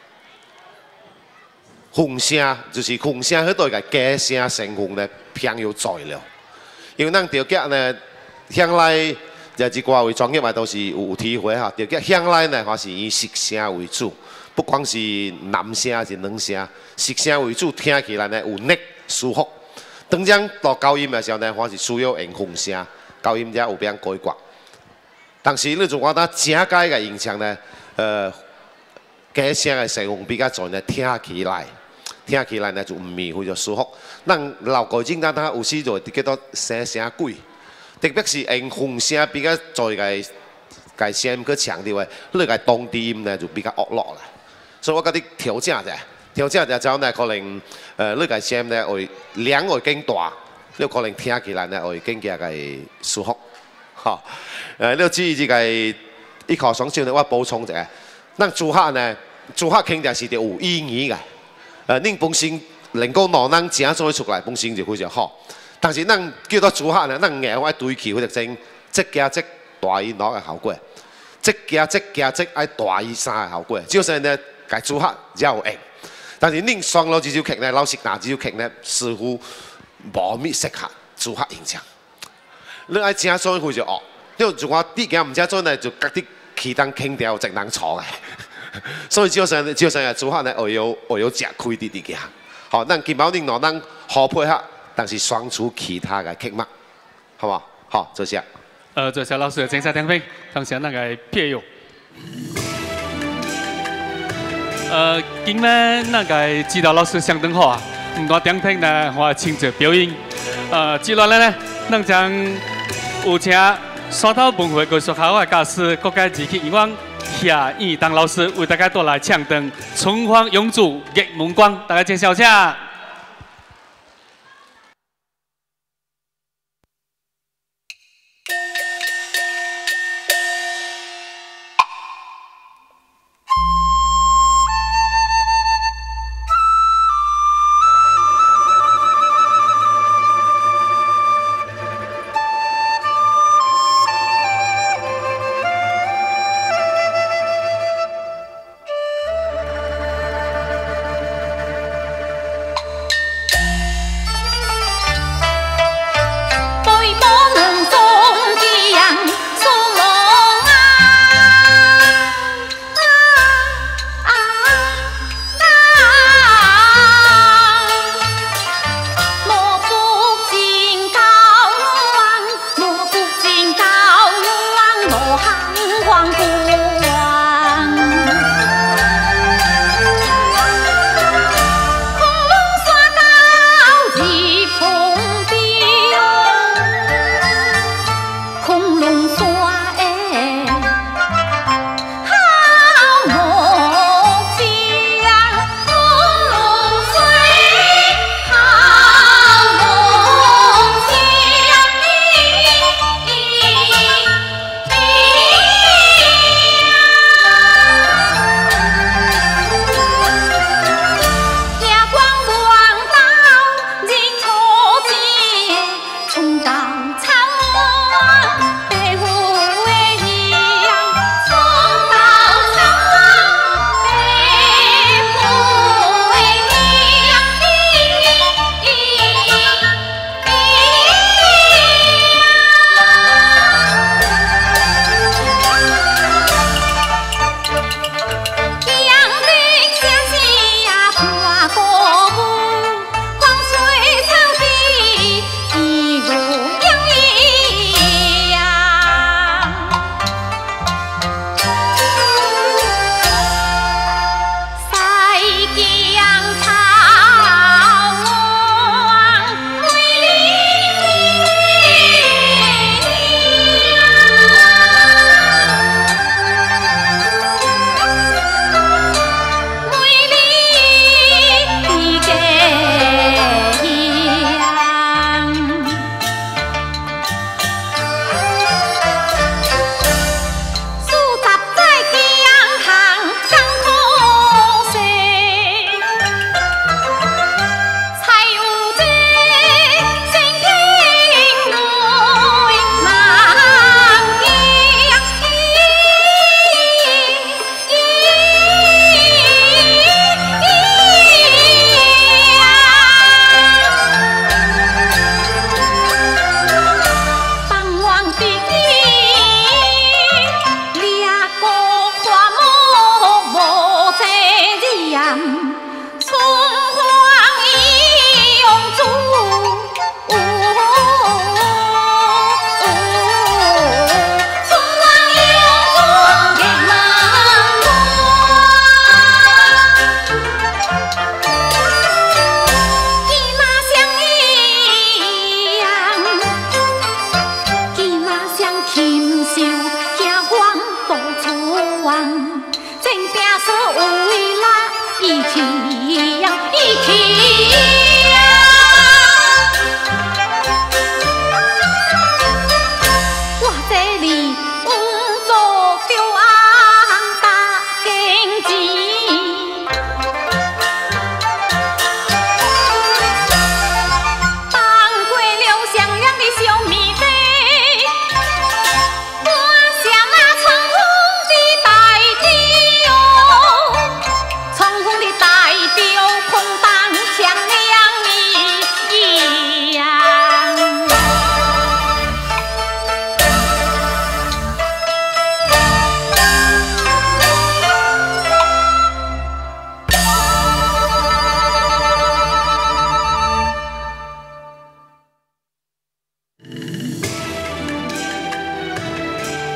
風聲就是風聲嗰度嘅假聲成分咧偏要在了，因為咱條腳咧向來就係話為專業嘛，都是有體會嚇，條腳向來咧還是以實聲為主。不光是男聲還是女聲，實聲為主，聽起來呢有力舒服。當將到高音嘅時候呢，還是需要用風聲，高音才有變改刮。但是你如果打正解嘅音場呢，呃，假聲嘅成分比較在呢，聽起來，聽起來呢就唔係非常舒服。咱老歌精單單有時就會叫做聲聲鬼，特別是用風聲比較在嘅嘅聲音去強調嘅，你個當地音呢就比較惡落啦。所以我覺得調整者，調整者之後呢，可能誒呢個聲呢會量會更大，你可能聽起來呢會更加嘅舒服。嚇，誒呢至於這個一號雙手呢，我補充一下，咱組合呢，組合肯定是有意義嘅。誒，恁本身能夠攞咱正做出來，本身就非常好。但是咱叫做組合呢，咱硬愛追求嗰隻即加即大於攞嘅效果，即加即加即愛大於三嘅效果，就是呢。嘅組合有用，但是恁雙路這首劇呢，老實講這首劇呢，似乎無乜適合組合演唱。你愛正做佢就學，因為如果啲嘅唔正做呢，就隔啲其他傾掉直能錯嘅。所以只要上只要上嘅組合呢，我要我要食開啲啲嘅。好，咱今晚恁攞咱好配合，但是雙出其他嘅劇目，好唔好？好，多謝。 呃，多謝老師嘅精彩點評，同時那個票友。呃，今日那個指導老師相當好啊，唔過點評呢，我親自表演。呃，接落來呢，咱將有請山頭文化藝術學校嘅教師，各界自己以往夏義當老師為大家帶來唱燈《春風永駐月門關》，大家介紹一下。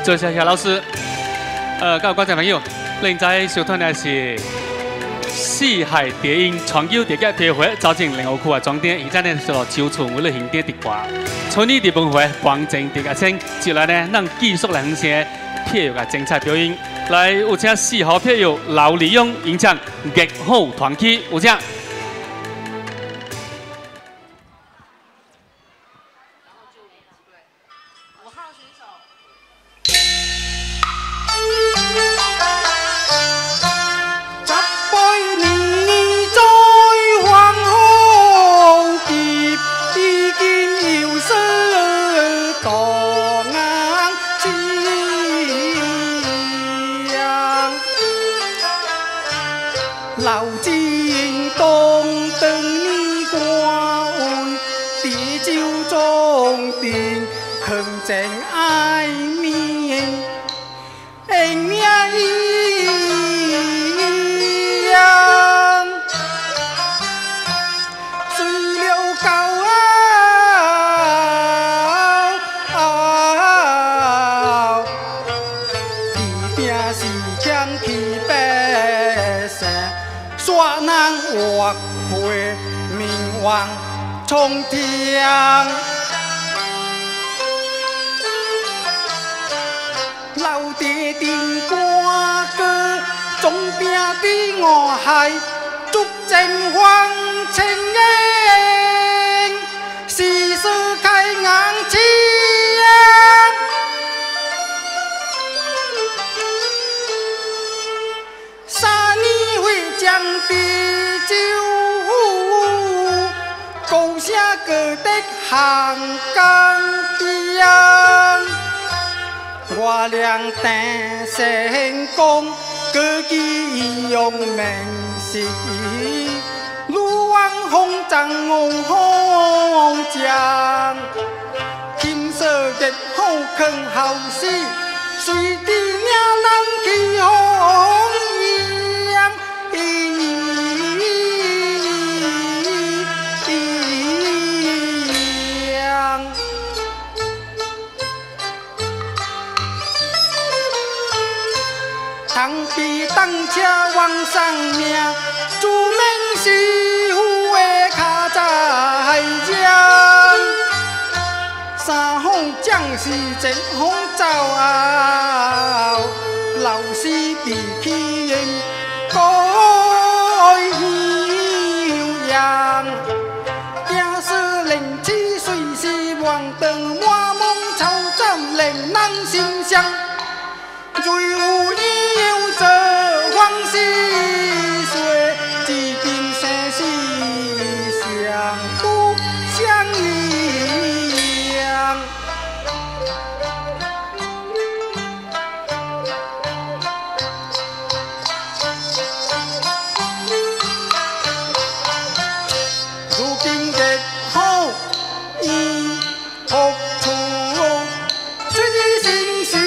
多谢夏老师。呃，各位观众朋友，现在收看的是四海电影传球特别片会，走进灵湖区的终点，现在呢是到九村为了庆典的歌，春日的本会光正特别请，接下来呢，咱继续来分享片友的精彩表演。来，有请四号片友刘立勇演唱《热好团起》，有请。 老金东等你过位，地久中定，肯正爱面，恩命一样，水流高傲，一定是强起百姓。 煞难活会名望冲天，老爹定歌歌，总拼的我海，足正黄青烟，世事开硬气。 将地久，高下各的行岗边，我俩等成功，各己用名士，路往红掌红将，金色的好坑好事，随地领人去红阳。 当比当车往上命，主命是虎的卡在江，三风将士前风走后，老师比起人改样样，假使灵气随时望灯，满梦草长令人心香。 最有意有这往事水，几经世事相不相依样。如今的好意何处？这一心事。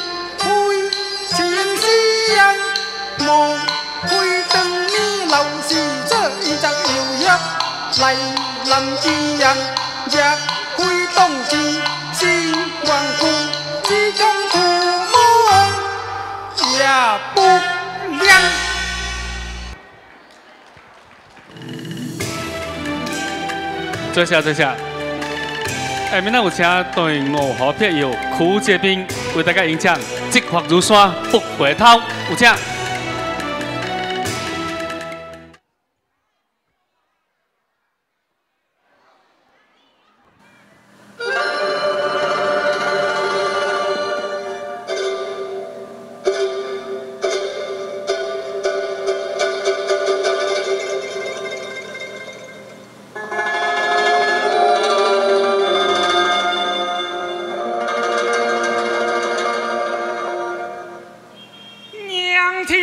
莫会等你老是这一张有约来临之人，也会动机心顽固，只恐土梦也不亮。 坐下，坐下。下面呢有请对五号片友苦这边为大家演唱《积雪如山不回头》，有请。 娘亲。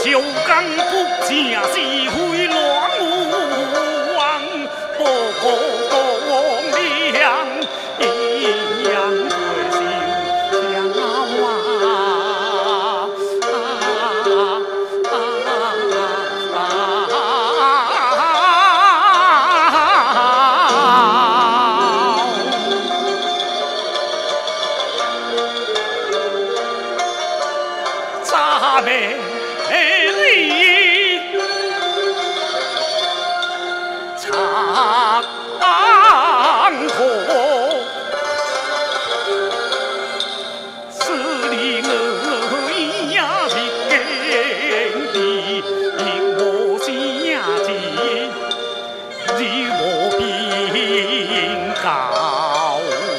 小刚不正是非乱王，不过公良一样对手相望。咱们。 长河是你我也是耕地，因我下地，日我并高，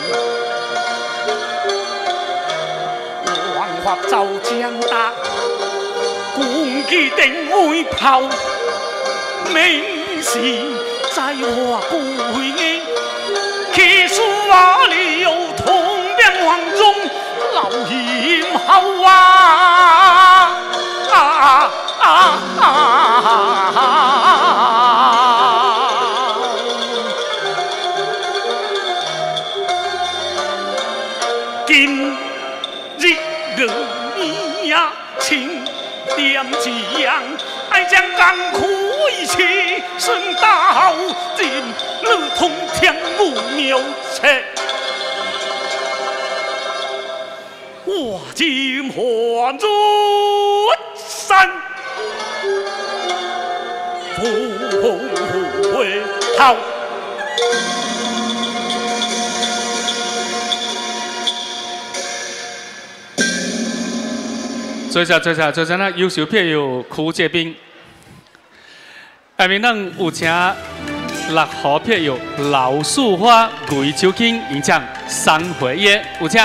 王法走江大，公鸡定会跑，明是。 在我归你，其实我里有同边王中老阴好啊啊啊啊！今日我呀，请点将，爱将甘苦一起。 身到尽，如同天无妙策。我今还入山，不回头。 最下最下最下，那优秀片有苦节兵。 下面咱有请六号票有老树花、桂秋卿演唱《三回夜》，有请。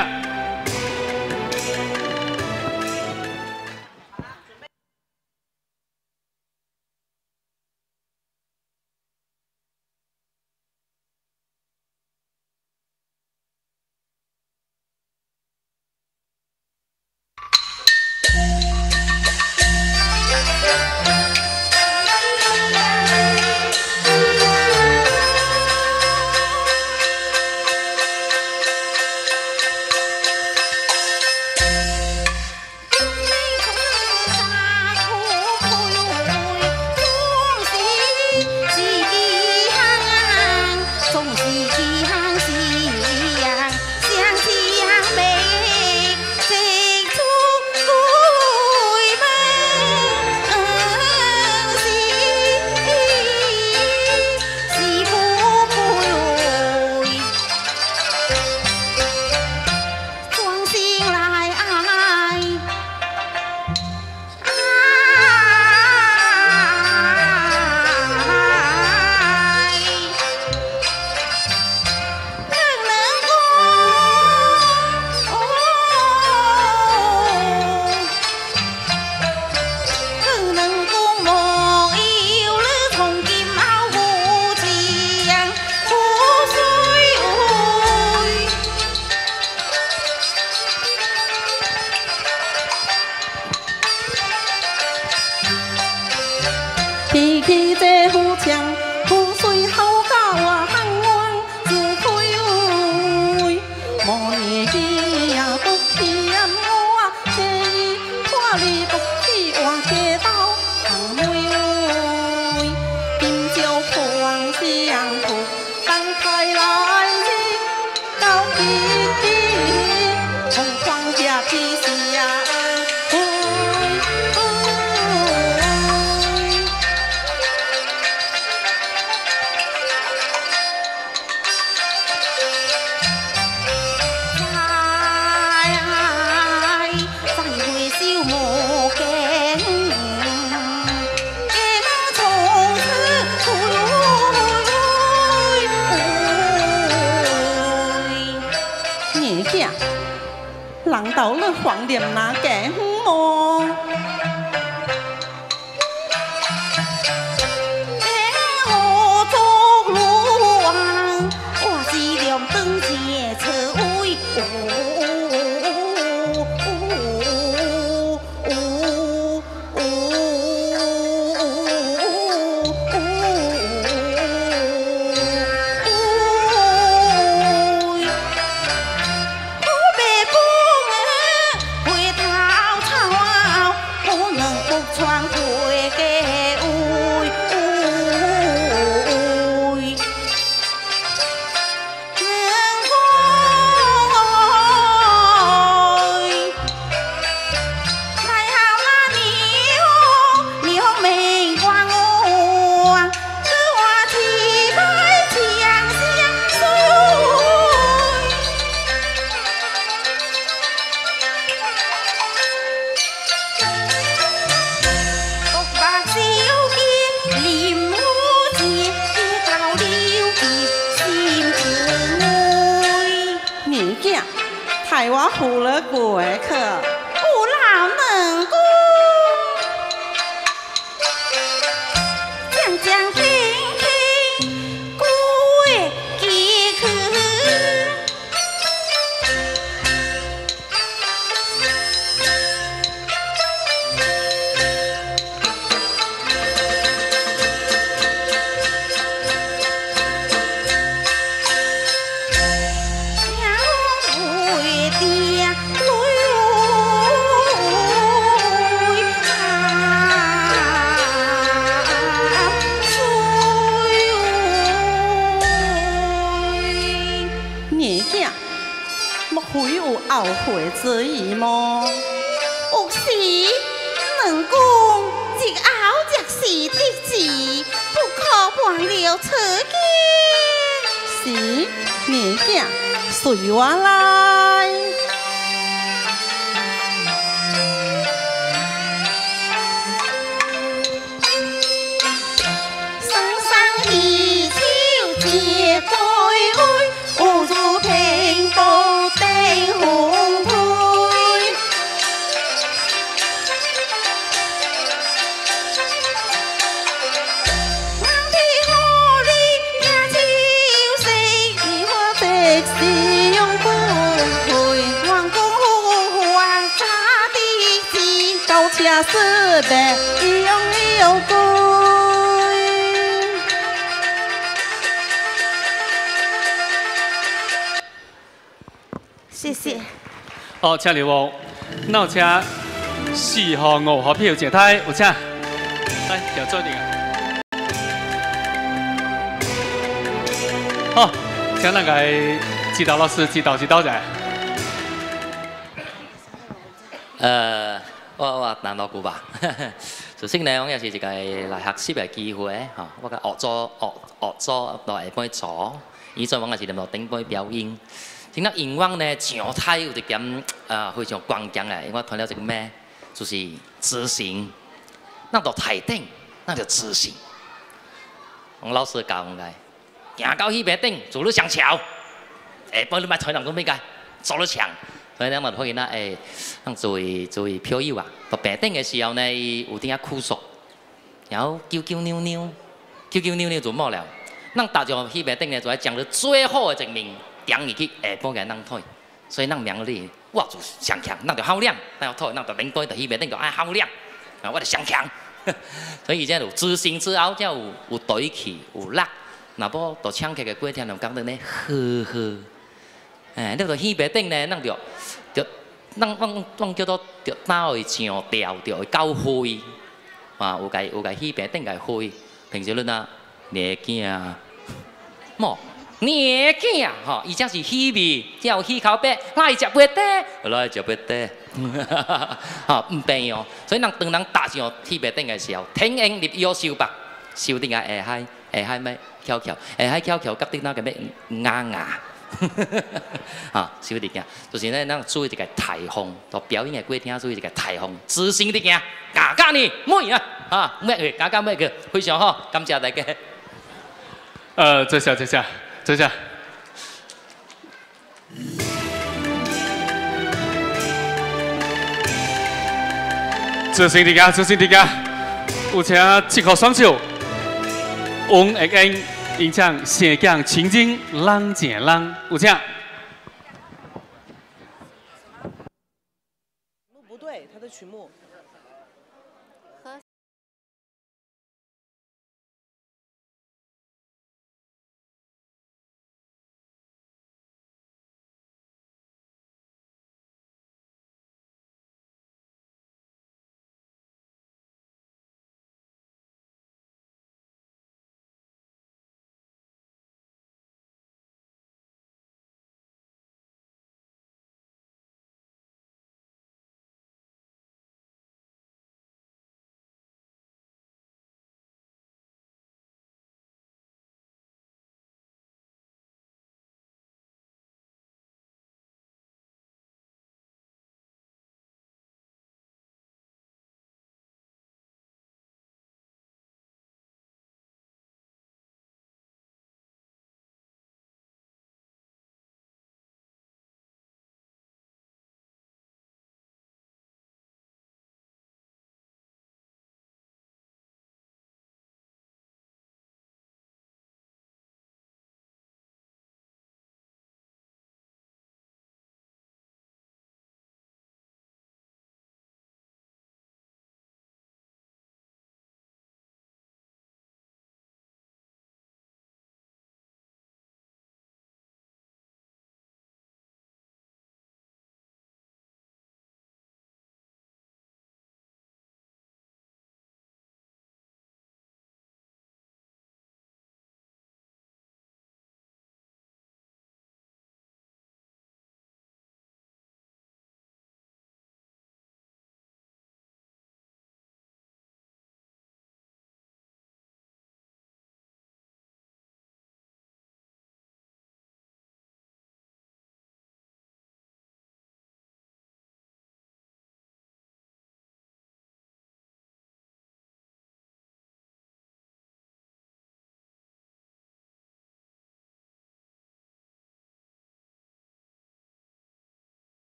人到了黄连那个么？ 我做路王，我是两灯节车位。哦哦哦哦哦害我胡了过客，有老能过，将将轻轻归几去。会有后悔之意么？ 有时能讲一后即是的字，不可忘了此间。 是，年囝随我来。 生生一秋结对会，无如平步。红推，我的好里也就是你我的是用不会，王公护花茶的字，高车四百用有贵。谢谢。 哦，请你哦，那有请四号、五号票坐台，有请。来，调坐定。好，请那个指导老师指导指导者。 呃，我我南老姑吧。首先呢，我也是一个来学习嘅機會嚇，我嘅學咗學學咗落下半坐，以前我係是嚟落頂杯表演。今日英文呢，上台有一點啊非常關鍵嘅，因為我睇了一個咩，就是自信。那到台頂，那就自信。我老師教我嘅，行到迄邊頂，做你上橋，下晡你咪台人都咩嘅，做你牆。所以咧，我就發現啦，誒，咁做做漂遊啊，到邊頂嘅時候呢，有啲啊酷熟，然後叫叫扭扭，叫叫扭扭做乜了？咱大眾迄邊頂呢，就係講咗最好嘅一面。點入去下晡嘅人台，所以咱名你我就上強，咱就好亮，咱台咱就領隊就迄邊頂就愛好亮，啊我就上強，所以而且有自信之後，才有有對氣有力，若無到唱劇嘅過程就講得呢呵呵，誒，你到迄邊頂呢，咱就就咱咱咱叫做就打會上調，就會夠灰，啊有個有個迄邊頂個灰，平時恁啊年驚，冇。年紀吼，伊才是氣味，才有氣口白，來食不得，來食不得，吼唔變哦。所以人當人踏上鐵白頂嘅時候，天應入腰手吧，手頂下下海下海咩翹翹，下海翹翹，急啲那個咩牙牙，嚇手頂下，就是咧，咱注意一個台風，到表演嘅過程注意一個台風，自信啲行，家家呢妹啊，嚇咩嘅家家咩嘅，非常好，感謝大家。 呃，坐下坐下。坐下。自信啲啊，自信啲啊！有請七號雙手，王奕英演唱《寫江情經浪姐浪》，有請。 不对，他的曲目。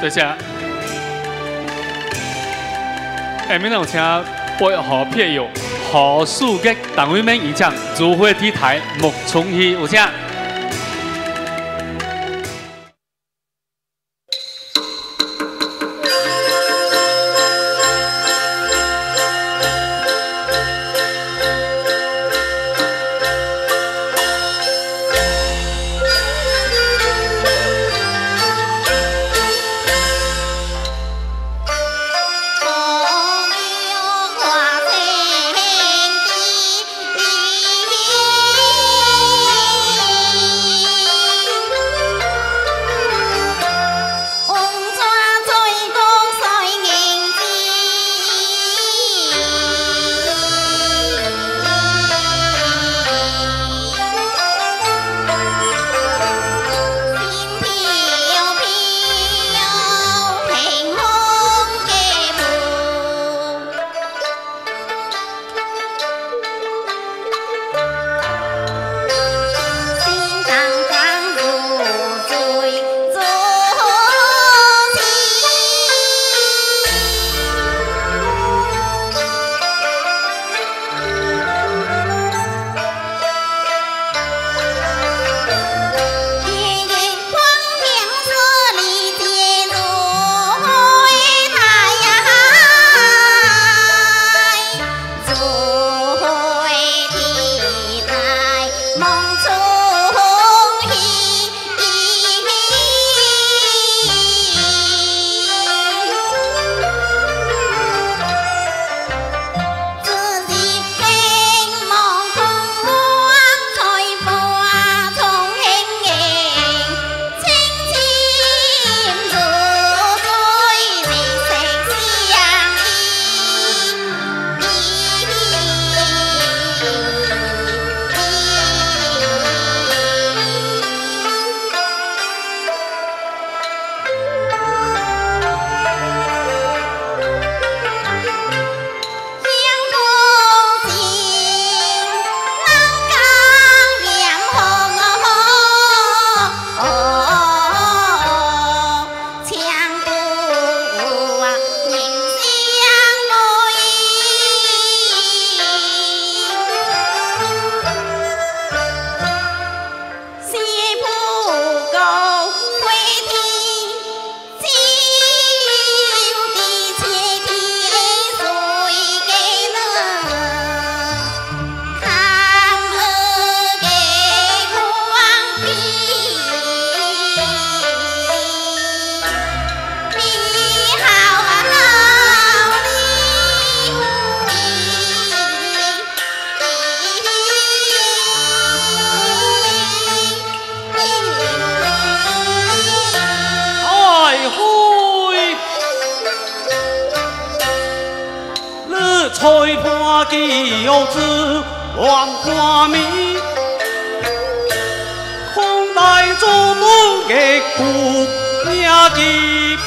多谢。下面有请配合片友何树吉党委们演唱《如花天台木重戏》，有请。 吹破轿子望花面，空带做梦的姑娘的，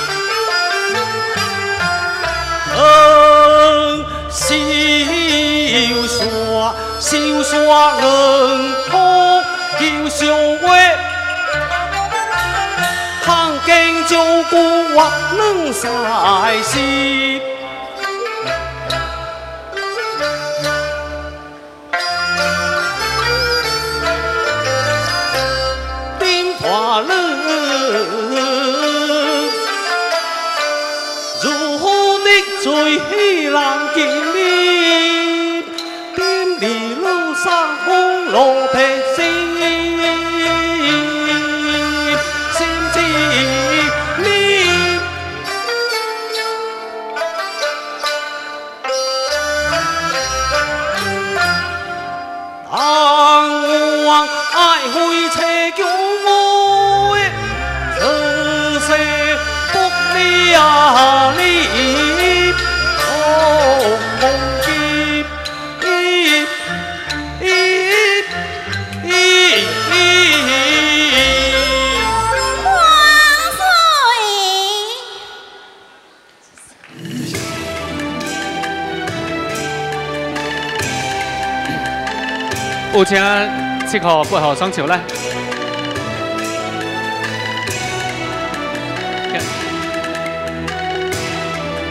嗯，小山小山人土叫上话，行经就顾或能晒时。 花人如何的最难见面？点里路上红罗皮心，心知你。当我爱会车叫我。 呀哩，哦梦记，咦咦咦咦， 万岁！ 有请七号八号双球来。 万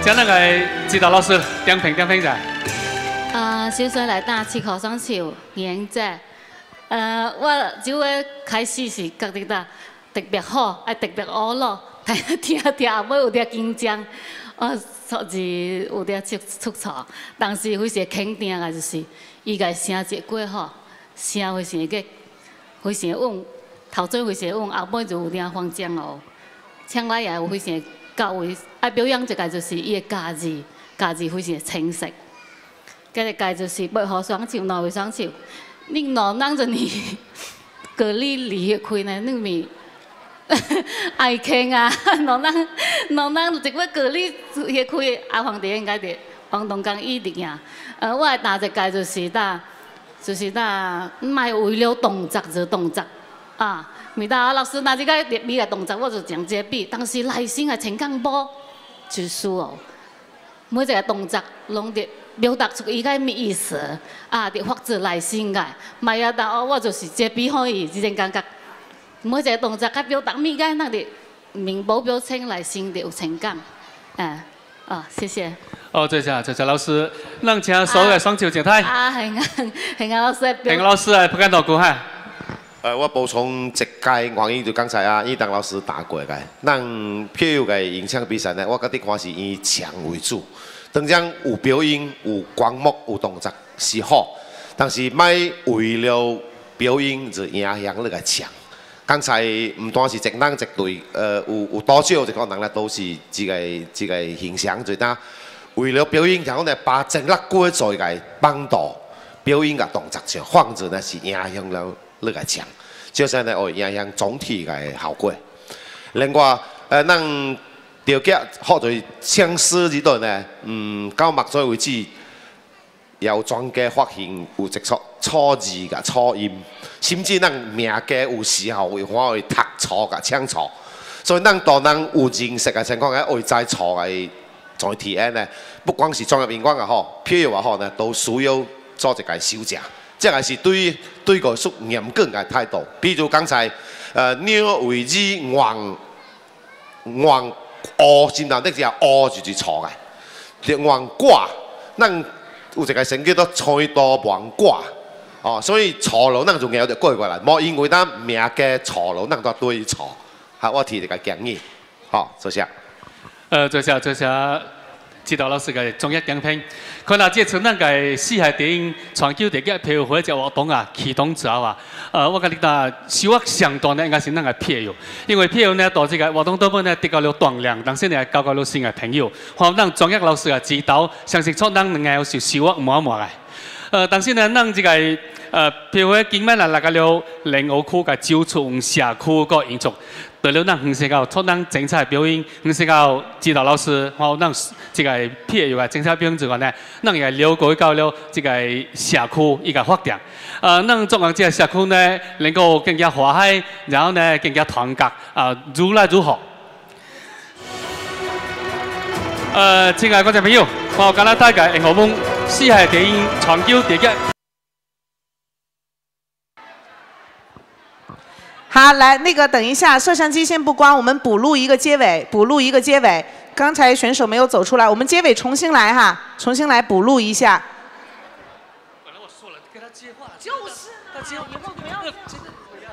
请那个指导老师点评点评一下。 啊，首先来打七口双手，颜值。呃，我就会开始是觉得呾特别好，爱特别学咯，听听听后尾有点紧张，我所以有点出出错，但是非常肯定的就是伊个声节过好，声非常个非常稳，头嘴非常稳，后尾就有点慌张哦。唱来也有非常到位，爱表演一个就是伊的家字，家字非常清晰。今日个就是八号双手，两位双手。恁两人就你隔离离开呢，你咪爱听啊！两人两人一个隔离离开，阿皇帝应该是王东刚一定呀。呃，我的打一个就是呾，就是呾，唔系为了动作就动作啊！咪呾老师拿这个特别的动作，我就讲这比，但是内心的情感无就是哦，每一个动作拢得。表达出伊个咩意思啊？伫发自内心个，咪啊！但我就是这比可以，这种感觉。每一个动作甲表达咩个，那伫面部表情内心就有情感。嗯，哦，谢谢。 哦，谢谢，谢谢老师。咱请所有的双手静态。 啊，系啊，系啊，老师。 系啊，老师啊，不敢多讲哈。 呃，我补充一届原因就刚才啊，伊当老师答过个，咱票友个影像比赛呢，我觉得看是以强为主。当然有表演、有光幕、有动作是好，但是莫为了表演就影响那个强。刚才唔单是一人一队，呃，有有多少一个人咧都是这个这个形象，就当为了表演，然后呢把整个过做一个帮助表演个动作上，放置呢是影响了那个强，就是呢会影响总体个效果。另外，呃，咱。条件好在唱诗这段呢，嗯，到目前为止，有专家发现有一撮错字甲错音，甚至咱名家有时候会反会读错甲唱错，所以咱当咱有认识的情况下，会知错的在体验呢，不光是专业演员也好，票友也好呢，都需要做一个修正，这个是对对个属严格的态度。比如刚才呃，鸟为之王王。哦，真难，那只哦就是错嘅。连王卦，咱有一个成叫做菜刀王卦，哦，所以错了，咱就咬着改过来，莫因为咱名嘅错了，咱都对错。好，我提一个建议，好，谢谢。 呃，谢谢，谢谢指导老师嘅专业点评。看到这次咱个四海电影全球第一票会这活动啊，启动之后啊，呃，我甲你讲，收获相当呢，应该是咱个票友，因为票友呢，到这个活动当中呢，得到了锻炼，但是呢，交到了新的朋友，和咱专业老师嘅指导，相信出咱两个是收获满满嘅。呃，但是呢，咱这个呃票会今晚啊，来到了莲湖区嘅九重社区个演出。除了咱黄色高出咱精彩表演，黄色高指导老师，还有咱这个票友嘅精彩表演之外呢，咱也了解到了这个社区一个发展。呃，咱作为这个社区呢，能够更加和谐，然后呢更加团结，啊，如来如好。呃，亲爱的观众朋友，我今日大家迎我们四海电影全球第一。 好，来，那个等一下，摄像机先不关，我们补录一个结尾，补录一个结尾。刚才选手没有走出来，我们结尾重新来哈，重新来补录一下。 本来我说了，给他接话， 就是，他接，以后不要。